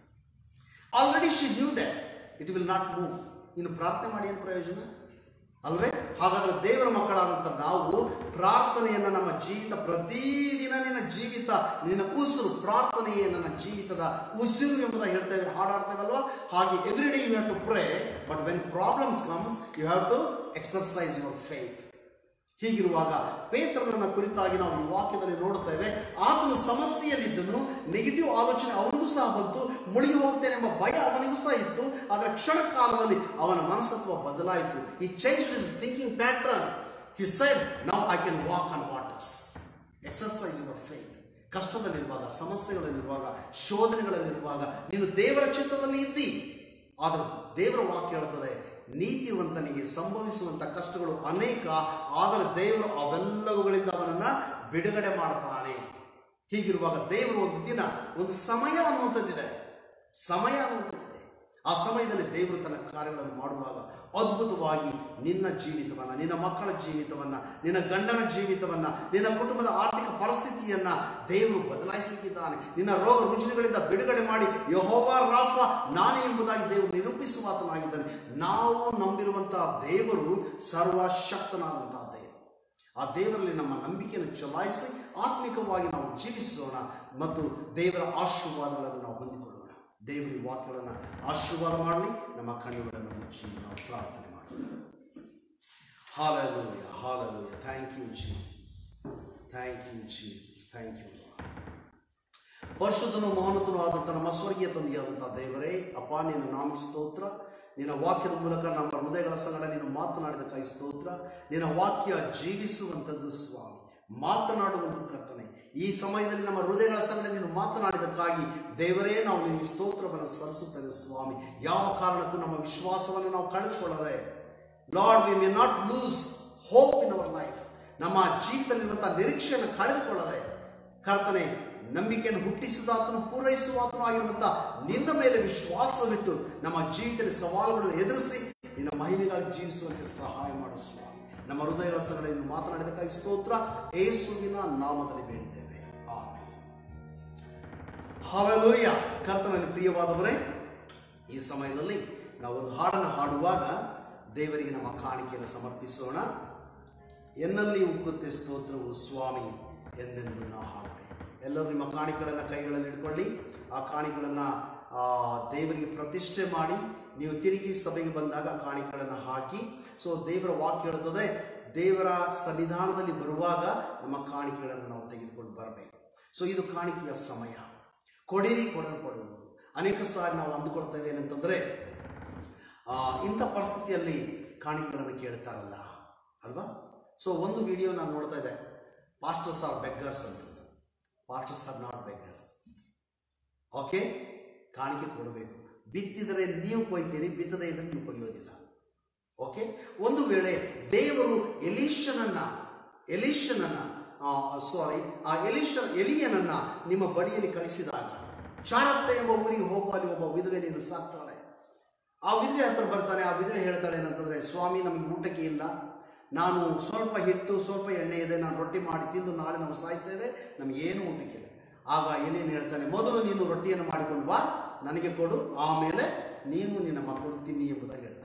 Already she knew that it will not move. ಇನ್ನು ಪ್ರಾರ್ಥನೆ ಮಾಡಿ ಏನು ಪ್ರಯೋಜನ ಅಲ್ವೇ? ಹಾಗಾದ್ರೆ ದೇವರ ಮಕ್ಕಳಾದಂಥ ನಾವು ಪ್ರಾರ್ಥನೆಯನ್ನು ನಮ್ಮ ಜೀವಿತ, ಪ್ರತಿದಿನ ನಿನ್ನ ಜೀವಿತ, ನಿನ್ನ ಉಸಿರು, ಪ್ರಾರ್ಥನೆಯೇ ನನ್ನ ಜೀವಿತದ ಉಸಿರು ಎಂಬುದಾಗಿ ಹೇಳ್ತೇವೆ, ಹಾಡಾಡ್ತೇವಲ್ವಾ? ಹಾಗೆ every day you have to pray, but when problems comes you have to exercise your faith. ಹೀಗಿರುವಾಗ ಪೇತ್ರನನ್ನ ಕುರಿತಾಗಿ ನಾವು ಈ ವಾಕ್ಯದಲ್ಲಿ ನೋಡುತ್ತೇವೆ. ಆತನು ಸಮಸ್ಯೆಯಲ್ಲಿದ್ದನು, ನೆಗೆಟಿವ್ ಆಲೋಚನೆ ಅವನಿಗೂ ಸಹ ಬಂತು, ಮುಳುಗಿ ಹೋಗ್ತೇನೆ ಎಂಬ ಭಯ ಅವನಿಗೂ ಸಹ ಇತ್ತು. ಆದರೆ ಕ್ಷಣ ಕಾಲದಲ್ಲಿ ಅವನ ಮನಸ್ತತ್ವ ಬದಲಾಯಿತು. He changed his thinking pattern. He said, now I can walk on waters. Exercise your faith. ಕಷ್ಟದಲ್ಲಿರುವಾಗ, ಸಮಸ್ಯೆಗಳಲ್ಲಿರುವಾಗ, ಶೋಧನೆಗಳಲ್ಲಿರುವಾಗ ನೀನು ದೇವರ ಚಿತ್ತದಲ್ಲಿ ಇದ್ದಿ. ಆದರೆ ದೇವರ ವಾಕ್ಯ ಹೇಳುತ್ತದೆ, ನೀತಿವಂತನಿಗೆ ಸಂಭವಿಸುವಂಥ ಕಷ್ಟಗಳು ಅನೇಕ, ಆದರೆ ದೇವರು ಅವೆಲ್ಲವುಗಳಿಂದ ಅವನನ್ನ ಬಿಡುಗಡೆ ಮಾಡ್ತಾನೆ. ಹೀಗಿರುವಾಗ ದೇವರು ಒಂದು ದಿನ, ಒಂದು ಸಮಯ ಅನ್ನುವಂಥದ್ದಿದೆ, ಸಮಯ ಅನ್ನುವಂಥದ್ದಿದೆ. ಆ ಸಮಯದಲ್ಲಿ ದೇವರು ತನ್ನ ಕಾರ್ಯಗಳನ್ನು ಮಾಡುವಾಗ ಅದ್ಭುತವಾಗಿ ನಿನ್ನ ಜೀವಿತವನ್ನ, ನಿನ್ನ ಮಕ್ಕಳ ಜೀವಿತವನ್ನ, ನಿನ್ನ ಗಂಡನ ಜೀವಿತವನ್ನ, ನಿನ್ನ ಕುಟುಂಬದ ಆರ್ಥಿಕ ಪರಿಸ್ಥಿತಿಯನ್ನ ದೇವರು ಬದಲಾಯಿಸಲಿಕ್ಕಿದ್ದಾನೆ. ನಿನ್ನ ರೋಗ ರುಜಿನಗಳಿಂದ ಬಿಡುಗಡೆ ಮಾಡಿ ಯೆಹೋವಾ ರಾಫಾ ನಾನೇ ಎಂಬುದಾಗಿ ದೇವರು ನಿರೂಪಿಸುವಾತನಾಗಿದ್ದಾನೆ. ನಾವು ನಂಬಿರುವಂತಹ ದೇವರು ಸರ್ವಶಕ್ತನಾದಂತಹ ದೇವರು. ಆ ದೇವರಲ್ಲಿ ನಮ್ಮ ನಂಬಿಕೆಯನ್ನು ಚಲಾಯಿಸಿ ಆತ್ಮಿಕವಾಗಿ ನಾವು ಜೀವಿಸೋಣ ಮತ್ತು ದೇವರ ಆಶೀರ್ವಾದಗಳನ್ನು ನಾವು ಹೊಂದಿಕೊಳ್ಳೋಣ. ದೇವರ ವಾಕ್ಯಗಳನ್ನು ಆಶೀರ್ವಾದ ಮಾಡಲಿ. ನಮ್ಮ ಕಣ್ಣುಗಳನ್ನು ಮುಚ್ಚಿ ನಾವು ಪ್ರಾರ್ಥನೆ ಮಾಡೋಣ. Hallelujah, hallelujah. Thank you Jesus, thank you Jesus, thank you Lord. ಪರಿಶುದ್ಧನು ಮಹೋನ್ನತನೂ ಆದಂಥ ನಮ್ಮ ಸ್ವರ್ಗೀಯ ತಂದೆಯಾದಂಥ ದೇವರೇ, ಅಪ್ಪ ನಿನ್ನ ನಾಮಕ್ಕೆ ಸ್ತೋತ್ರ. ನಿನ್ನ ವಾಕ್ಯದ ಮೂಲಕ ನಮ್ಮ ಹೃದಯಗಳ ಸಂಗಡ ನೀನು ಮಾತನಾಡಿದಕ್ಕಾಗಿ ಸ್ತೋತ್ರ. ನಿನ್ನ ವಾಕ್ಯ ಜೀವಿಸುವಂಥದ್ದು ಸ್ವಾಮಿ, ಮಾತನಾಡುವಂಥ ಕರ್ತನೆ. ಈ ಸಮಯದಲ್ಲಿ ನಮ್ಮ ಹೃದಯಗಳ ಸಂಗಡ ನೀನು ಮಾತನಾಡಿದಕ್ಕಾಗಿ ದೇವರೇ ನಾವು ನಿನ್ನ ಸ್ತೋತ್ರವನ್ನು ಸಲ್ಲಿಸುತ್ತೇವೆ ಸ್ವಾಮಿ. ಯಾವ ಕಾರಣಕ್ಕೂ ನಮ್ಮ ವಿಶ್ವಾಸವನ್ನು ನಾವು ಕಳೆದುಕೊಳ್ಳದೆ, Lord we may not lose hope in our life. ನಮ್ಮ ಜೀವಿತದಲ್ಲಿರುವಂಥ ನಿರೀಕ್ಷೆಯನ್ನು ಕಳೆದುಕೊಳ್ಳದೆ ಕರ್ತನೆ, ನಂಬಿಕೆಯನ್ನು ಹುಟ್ಟಿಸಿದಾತನು ಪೂರೈಸುವಾತನು ಆಗಿರುವಂಥ ನಿನ್ನ ಮೇಲೆ ವಿಶ್ವಾಸವಿಟ್ಟು ನಮ್ಮ ಜೀವಿತದಲ್ಲಿ ಸವಾಲುಗಳನ್ನು ಎದುರಿಸಿ ನಿನ್ನ ಮಹಿಮೆಗಾಗಿ ಜೀವಿಸುವಂತೆ ಸಹಾಯ ಮಾಡು ಸ್ವಾಮಿ. ನಮ್ಮ ಹೃದಯಗಳ ಸಂಗಡ ಇನ್ನು ಮಾತನಾಡಿದಕ್ಕಾಗಿ ಸ್ತೋತ್ರ. ಯೇಸುವಿನ ನಾಮದಲ್ಲಿ ಬೇಡಿದ್ದೇವೆ, ಆಮೆನ್. ಹಲ್ಲೆಲೂಯಾ. ಕರ್ತನಲ್ಲಿ ಪ್ರಿಯವಾದವರೇ, ಈ ಸಮಯದಲ್ಲಿ ನಾವು ಒಂದು ಹಾಡನ್ನು ಹಾಡುವಾಗ ದೇವರಿಗೆ ನಮ್ಮ ಕಾಣಿಕೆಯನ್ನು ಸಮರ್ಪಿಸೋಣ. ಎನ್ನಲ್ಲಿ ಉಕ್ಕುತ್ತೆ ಸ್ತೋತ್ರವು ಸ್ವಾಮಿ ಎಂದೆಂದು ನಾ ಹಾಡುವೆ. ಎಲ್ಲರೂ ನಿಮ್ಮ ಕಾಣಿಕೆಗಳನ್ನು ಕೈಗಳಲ್ಲಿ ಇಟ್ಕೊಳ್ಳಿ. ಆ ಕಾಣಿಕೆಗಳನ್ನು ದೇವರಿಗೆ ಪ್ರತಿಷ್ಠೆ ಮಾಡಿ ನೀವು ತಿರುಗಿ ಸಭೆಗೆ ಬಂದಾಗ ಕಾಣಿಕೆಗಳನ್ನು ಹಾಕಿ. ಸೊ ದೇವರ ವಾಕ್ಯ ಹೇಳುತ್ತದೆ, ದೇವರ ಸನ್ನಿಧಾನದಲ್ಲಿ ಬರುವಾಗ ನಮ್ಮ ಕಾಣಿಕೆಗಳನ್ನು ನಾವು ತೆಗೆದುಕೊಂಡು ಬರಬೇಕು. ಸೊ ಇದು ಕಾಣಿಕೆಯ ಸಮಯ. ಕೊಡಿರಿ ಕೊಡಲ್ಪಡುವುದು. ಅನೇಕ ಸಾರಿ ನಾವು ಅಂದುಕೊಳ್ತೇವೆ ಏನಂತಂದರೆ, ಇಂಥ ಪರಿಸ್ಥಿತಿಯಲ್ಲಿ ಕಾಣಿಕೆಗಳನ್ನು ಕೇಳ್ತಾರಲ್ಲ ಅಲ್ವಾ? ಸೊ ಒಂದು ವಿಡಿಯೋ ನಾನು ನೋಡ್ತಾ ಇದ್ದೆ, ಪಾಸ್ಟರ್ಸ್ ಆರ್ ಬೆಗ್ಗರ್ಸ್ ಅಂತ. Pastors are not beggars. Okay, ಕಾಣಿಕೆ ಕೊಡಬೇಕು. ಬಿತ್ತಿದರೆ ನೀವು ಕೊಯ್ತೀರಿ, ಬಿತ್ತದೇ ಇದ್ರೆ ನೀವು ಕೊಯ್ಯೋದಿಲ್ಲ. ಓಕೆ, ಒಂದು ವೇಳೆ ದೇವರು ಎಲಿಯನನ್ನ ನಿಮ್ಮ ಬಳಿಯಲ್ಲಿ ಕಳಿಸಿದಾಗ ಚಾರಪ್ತ ಎಂಬ ಊರಿಗೆ ಹೋಗುವಲ್ಲಿ ಒಬ್ಬ ವಿಧವೆ ನೀನು ಸಾಕ್ತಾಳೆ. ಆ ವಿಧವೆ ಹತ್ರ ಬರ್ತಾನೆ. ಆ ವಿಧವೆ ಹೇಳ್ತಾಳೆ ಏನಂತಂದ್ರೆ, ಸ್ವಾಮಿ ನಮಗೆ ಊಟಕ್ಕೆ ಇಲ್ಲ, ನಾನು ಸ್ವಲ್ಪ ಹಿಟ್ಟು ಸ್ವಲ್ಪ ಎಣ್ಣೆ ಇದೆ, ನಾನು ರೊಟ್ಟಿ ಮಾಡಿ ತಿಂದು ನಾಳೆ ನಾವು ಸಾಯ್ತೇವೆ, ನಮಗೇನು ಊಟಕ್ಕಿಲ್ಲ. ಆಗ ಎಲಿಯನ್ ಹೇಳ್ತಾನೆ, ಮೊದಲು ನೀನು ರೊಟ್ಟಿಯನ್ನು ಮಾಡಿಕೊಂಡು ಬಾ, ನನಗೆ ಕೊಡು, ಆಮೇಲೆ ನೀನು ನಿನ್ನ ಮಕ್ಕಳು ತಿನ್ನಿ ಎಂಬುದಾಗಿ ಹೇಳ್ತಾನೆ.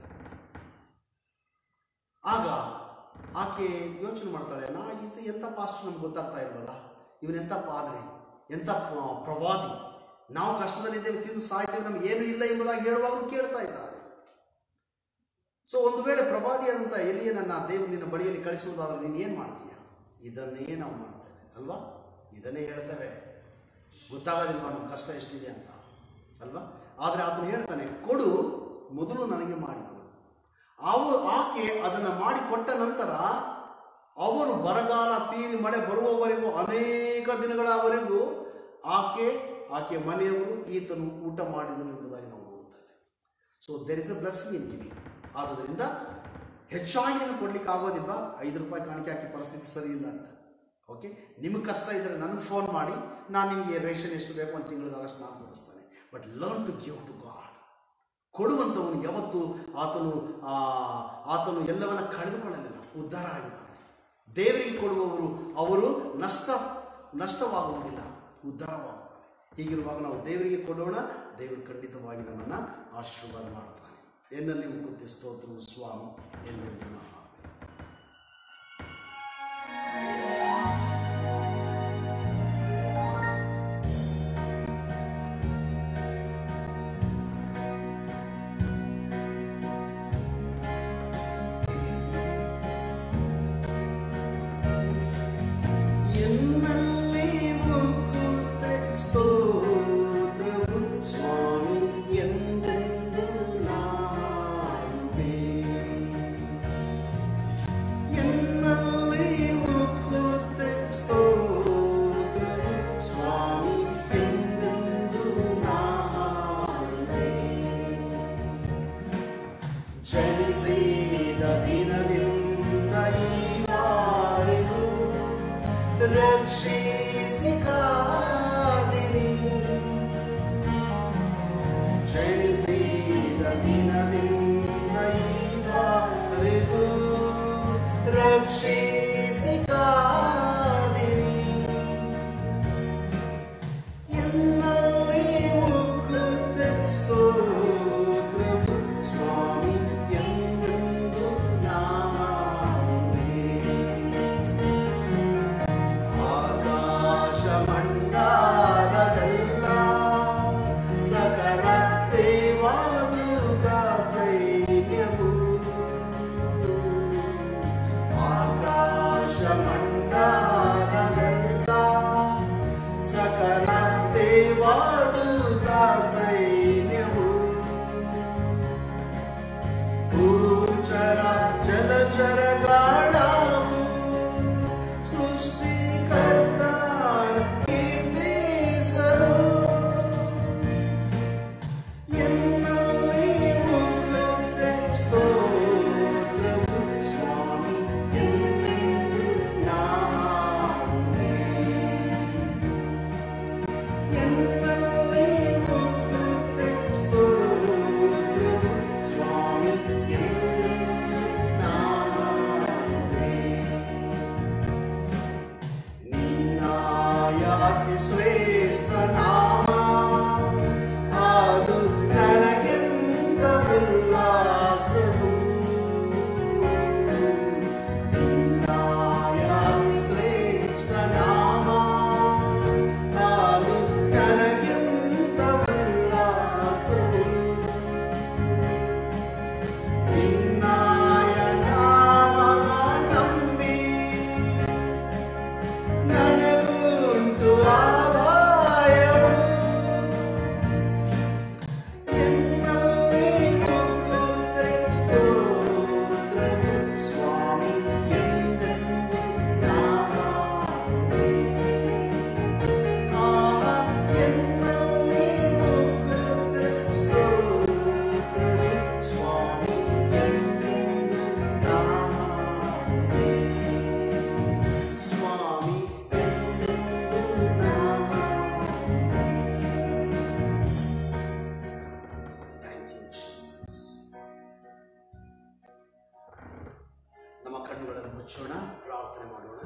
ಆಗ ಆಕೆ ಯೋಚನೆ ಮಾಡ್ತಾಳೆ, ಇದು ಎಂಥ ಪಾಸ್ಟರ್ ನಮ್ಗೆ ಗೊತ್ತಾಗ್ತಾ ಇಲ್ವಲ್ಲ, ಇವನೆಂಥ ಪಾದ್ರಿ, ಎಂಥ ಪ್ರವಾದಿ, ನಾವು ಕಷ್ಟದಲ್ಲಿದ್ದೇವೆ, ತಿಂದು ಸಾಯ್ತೇವೆ, ನಮ್ಗೆ ಏನು ಇಲ್ಲ ಎಂಬುದಾಗಿ ಹೇಳುವಾಗಲೂ ಕೇಳ್ತಾ ಇದ್ದಾರೆ. ಸೊ ಒಂದು ವೇಳೆ ಪ್ರವಾದಿಯಾದಂಥ ಎಲಿಯನನ್ನ ದೇವರು ನಿನ್ನ ಬಳಿಯಲ್ಲಿ ಕಳಿಸುವುದಾದ್ರೆ ನೀನು ಏನು ಮಾಡ್ತೀಯ? ಇದನ್ನೇ ನಾವು ಮಾಡ್ತೇವೆ ಅಲ್ವಾ, ಇದನ್ನೇ ಹೇಳ್ತೇವೆ. ಗೊತ್ತಾಗೋದಿಲ್ವಾ ನಮ್ಮ ಕಷ್ಟ ಎಷ್ಟಿದೆ ಅಂತ ಅಲ್ವಾ? ಆದರೆ ಅದನ್ನು ಹೇಳ್ತಾನೆ, ಕೊಡು, ಮೊದಲು ನನಗೆ ಮಾಡಿಕೊಡು. ಆಕೆ ಅದನ್ನು ಮಾಡಿಕೊಟ್ಟ ನಂತರ ಅವರು ಬರಗಾಲ ತೀರಿ ಮಳೆ ಬರುವವರೆಗೂ ಅನೇಕ ದಿನಗಳವರೆಗೂ ಆಕೆ ಮನೆಯವರು ಈತನು ಊಟ ಮಾಡಿದನು ಎಂಬುದಾಗಿ ನಾವು ನೋಡುತ್ತೇವೆ. So there is a blessing in giving. ಆದ್ದರಿಂದ ಹೆಚ್ಚಾಗಿ ನೀವು ಕೊಡ್ಲಿಕ್ಕೆ ಆಗೋದಿಲ್ವಾ? 5 ರೂಪಾಯಿ ಕಾಣಿಕೆ ಹಾಕಿ ಪರಿಸ್ಥಿತಿ ಸರಿ ಇಲ್ಲ ಅಂತ. ಓಕೆ, ನಿಮಗೆ ಕಷ್ಟ ಇದ್ದರೆ ನನಗೆ ಫೋನ್ ಮಾಡಿ, ನಾನು ನಿಮಗೆ ರೇಷನ್ ಎಷ್ಟು ಬೇಕು ಒಂದು ತಿಂಗಳಿಗಾಗಷ್ಟು ನಾನು ಕೊಡಿಸ್ತೇನೆ. But learn to give to God. ಕೊಡುವಂಥವನು ಯಾವತ್ತು ಆತನು ಎಲ್ಲವನ್ನ ಕಳೆದುಕೊಳ್ಳಲಿಲ್ಲ, ಉದ್ಧಾರ ಆಗಿದ್ದಾನೆ. ದೇವರಿಗೆ ಕೊಡುವವರು ಅವರು ನಷ್ಟವಾಗುವುದಿಲ್ಲ, ಉದ್ಧಾರವಾಗುತ್ತಾರೆ. ಹೀಗಿರುವಾಗ ನಾವು ದೇವರಿಗೆ ಕೊಡೋಣ, ದೇವರು ಖಂಡಿತವಾಗಿ ನಮ್ಮನ್ನು ಆಶೀರ್ವಾದ ಮಾಡ್ತಾನೆ. ಎನ್ನಲ್ಲಿ ಮುಕುತಿ ಸ್ತೋತ್ರವು ಸ್ವಾಮಿ ಎನ್ನೆಂದಿನ God. ತಲೆಬಾಗಿಸೋಣ, ಪ್ರಾರ್ಥನೆ ಮಾಡೋಣ.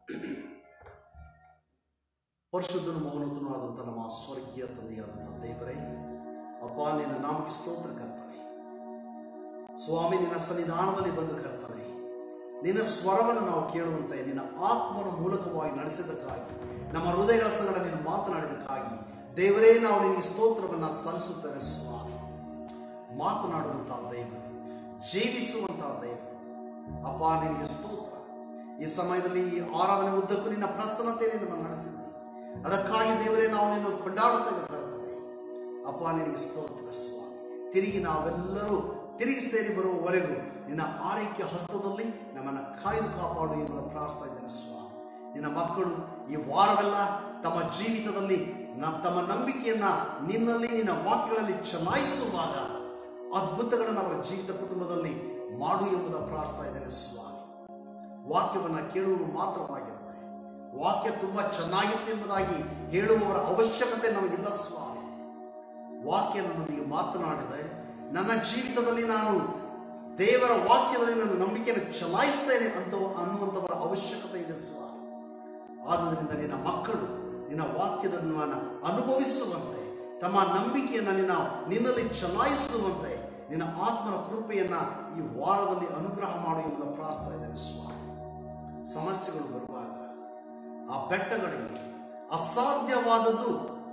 ಪರಿಶುದ್ಧನು ಮೌನತನು ಆದಂಥ ನಮ್ಮ ಸ್ವರ್ಗೀಯ ತಂದೆಯಾದಂಥ ದೇವರೇ, ಅಪ್ಪ ನಿನ್ನ ನಾಮಕ್ಕೆ ಸ್ತೋತ್ರ ಕರ್ತನೆ. ಸ್ವಾಮಿ, ನಿನ್ನ ಸನ್ನಿಧಾನದಲ್ಲಿ ಬಂದು ಕರ್ತನೆ, ನಿನ್ನ ಸ್ವರವನ್ನು ನಾವು ಕೇಳುವಂತೆ ನಿನ್ನ ಆತ್ಮನ ಮೂಲಕವಾಗಿ ನಡೆಸಿದ್ದಕ್ಕಾಗಿ, ನಮ್ಮ ಹೃದಯಗಳ ಸಂಗಡ ನೀನು ಮಾತನಾಡಿದಕ್ಕಾಗಿ ದೇವರೇ, ನಾವು ನಿನಗೆ ಸ್ತೋತ್ರವನ್ನು ಸಲ್ಲಿಸುತ್ತೇವೆ. ಸ್ವಾಮಿ, ಮಾತನಾಡುವಂತಹ ದೇವರು, ಜೀವಿಸುವಂತಹ ದೇವರು, ಅಪ್ಪ ನಿನಗೆ ಸ್ತೋತ್ರ. ಈ ಸಮಯದಲ್ಲಿ ಈ ಆರಾಧನೆ ಉದ್ದಕ್ಕೂ ನಿನ್ನ ಪ್ರಸನ್ನತೆಯನ್ನು ನಮ್ಮನ್ನು ನಡೆಸಿದ್ದೆ, ಅದಕ್ಕಾಗಿ ದೇವರೇ ನಾವು ನಿನ್ನ ಕೊಂಡಾಡುತ್ತೇವೆ ಕರ್ತನೆ. ಅಪ್ಪ ನಿನಗೆ ಸ್ತೋತ್ರ ಸ್ವಾಮಿ. ತಿರುಗಿ ನಾವೆಲ್ಲರೂ ತಿರುಗಿ ಸೇರಿ ಬರುವವರೆಗೂ ನಿನ್ನ ಆರೈಕೆ ಹಸ್ತದಲ್ಲಿ ನಮ್ಮನ್ನು ಕಾಯ್ದು ಕಾಪಾಡು ಎಂಬುದ ಪ್ರಾರ್ಥಿಸ್ತಾ ಇದ್ದೇನೆ ಸ್ವಾಮಿ. ನಿನ್ನ ಮಕ್ಕಳು ಈ ವಾರವೆಲ್ಲ ತಮ್ಮ ಜೀವಿತದಲ್ಲಿ ತಮ್ಮ ನಂಬಿಕೆಯನ್ನ ನಿನ್ನಲ್ಲಿ, ನಿನ್ನ ವಾಕ್ಯಗಳಲ್ಲಿ ಚಲಾಯಿಸುವಾಗ ಅದ್ಭುತಗಳನ್ನು ಅವರ ಜೀವಿತ ಕುಟುಂಬದಲ್ಲಿ ಮಾಡು ಎಂಬುದ ಪ್ರಾರ್ಥಿಸ್ತಾ ಇದ್ದೇನೆ ಸ್ವಾಮಿ. ವಾಕ್ಯವನ್ನು ಕೇಳುವುದು ಮಾತ್ರವಾಗಿರುತ್ತೆ, ವಾಕ್ಯ ತುಂಬಾ ಚೆನ್ನಾಗಿತ್ತು ಎಂಬುದಾಗಿ ಹೇಳುವವರ ಅವಶ್ಯಕತೆ ನಮಗಿಲ್ಲ ಸ್ವಾಮಿ. ವಾಕ್ಯ ನನ್ನೊಂದಿಗೆ ಮಾತನಾಡಿದೆ, ನನ್ನ ಜೀವಿತದಲ್ಲಿ ನಾನು ದೇವರ ವಾಕ್ಯದಲ್ಲಿ ನನ್ನ ನಂಬಿಕೆಯನ್ನು ಚಲಾಯಿಸ್ತೇನೆ ಅನ್ನುವಂಥವರ ಅವಶ್ಯಕತೆ ಇದೆ ಸ್ವಾಮಿ. ಆದುದರಿಂದ ನಿನ್ನ ಮಕ್ಕಳು ನಿನ್ನ ವಾಕ್ಯದನ್ನು ಅನುಭವಿಸುವಂತೆ, ತಮ್ಮ ನಂಬಿಕೆಯನ್ನು ನಿನ್ನಲ್ಲಿ ಚಲಾಯಿಸುವಂತೆ ನಿನ್ನ ಆತ್ಮನ ಕೃಪೆಯನ್ನ ಈ ವಾರದಲ್ಲಿ ಅನುಗ್ರಹ ಮಾಡು ಎಂಬುದನ್ನು ಪ್ರಾರ್ಥಿಸ್ತಾ ಇದ್ದೇನೆ ಸ್ವಾಮಿ. ಸಮಸ್ಯೆಗಳು ಬರುವಾಗ ಆ ಬೆಟ್ಟಗಳಿಗೆ ಅಸಾಧ್ಯವಾದದ್ದು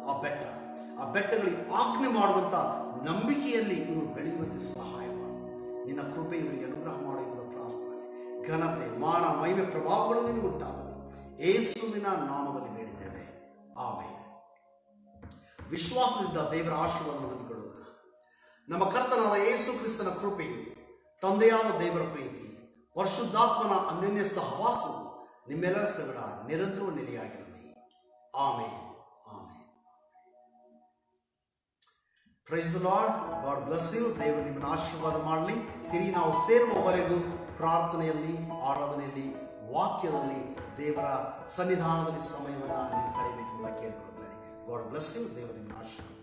ಆ ಬೆಟ್ಟಗಳಿಗೆ ಆಜ್ಞೆ ಮಾಡುವಂತ ನಂಬಿಕೆಯಲ್ಲಿ ಇವರು ಬೆಳೆಯುವಂತೆ ಸಹಾಯ ಮಾಡು. ನಿನ್ನ ಕೃಪೆ ಇವರಿಗೆ ಅನುಗ್ರಹ ಮಾಡು ಎಂಬುದನ್ನು ಪ್ರಾರ್ಥನೆ. ಘನತೆ, ಮಾನ, ಮಹಿಮೆ, ಪ್ರಭಾವಗಳು ನಿನಗೆ ಉಂಟಾಗಲಿ. ಯೇಸುವಿನ ನಾಮದಲ್ಲಿ ಬೇಡಿದ್ದೇವೆ, ಆಮೆನ್. ವಿಶ್ವಾಸದಿಂದ ದೇವರ ಆಶೀರ್ವಾದವನ್ನು ಹೊಂದಿಕೊಳ್ಳೋಣ. ನಮ್ಮ ಕರ್ತನಾದ ಯೇಸು ಕ್ರಿಸ್ತನ ಕೃಪೆಯು, ತಂದೆಯಾದ ದೇವರ ಪ್ರೀತಿ, ಪರಿಶುದ್ಧಾತ್ಮನ ಅನ್ಯೋನ್ಯ ಸಹವಾಸವು ನಿಮ್ಮೆಲ್ಲರ ಸಂಗಡ ನಿರಂತರ ನೆಲೆಯಾಗಿರಲಿ. Amen, amen. Praise the Lord. God bless you. ದೇವರು ನಿಮ್ಮನ್ನು ಆಶೀರ್ವಾದ ಮಾಡಲಿ. ತಿರುಗಿ ನಾವು ಸೇರುವವರೆಗೂ ಪ್ರಾರ್ಥನೆಯಲ್ಲಿ, ಆರಾಧನೆಯಲ್ಲಿ, ವಾಕ್ಯದಲ್ಲಿ, ದೇವರ ಸನ್ನಿಧಾನದಲ್ಲಿ ಸಮಯವನ್ನು ನೀವು ಕಳೆಯಬೇಕೆಂಬುದಾಗಿ ಕೇಳಿಕೊಳ್ಳುತ್ತೇನೆ. God bless you. ದೇವರು ನಿಮ್ಮನ್ನು ಆಶೀರ್ವಾದ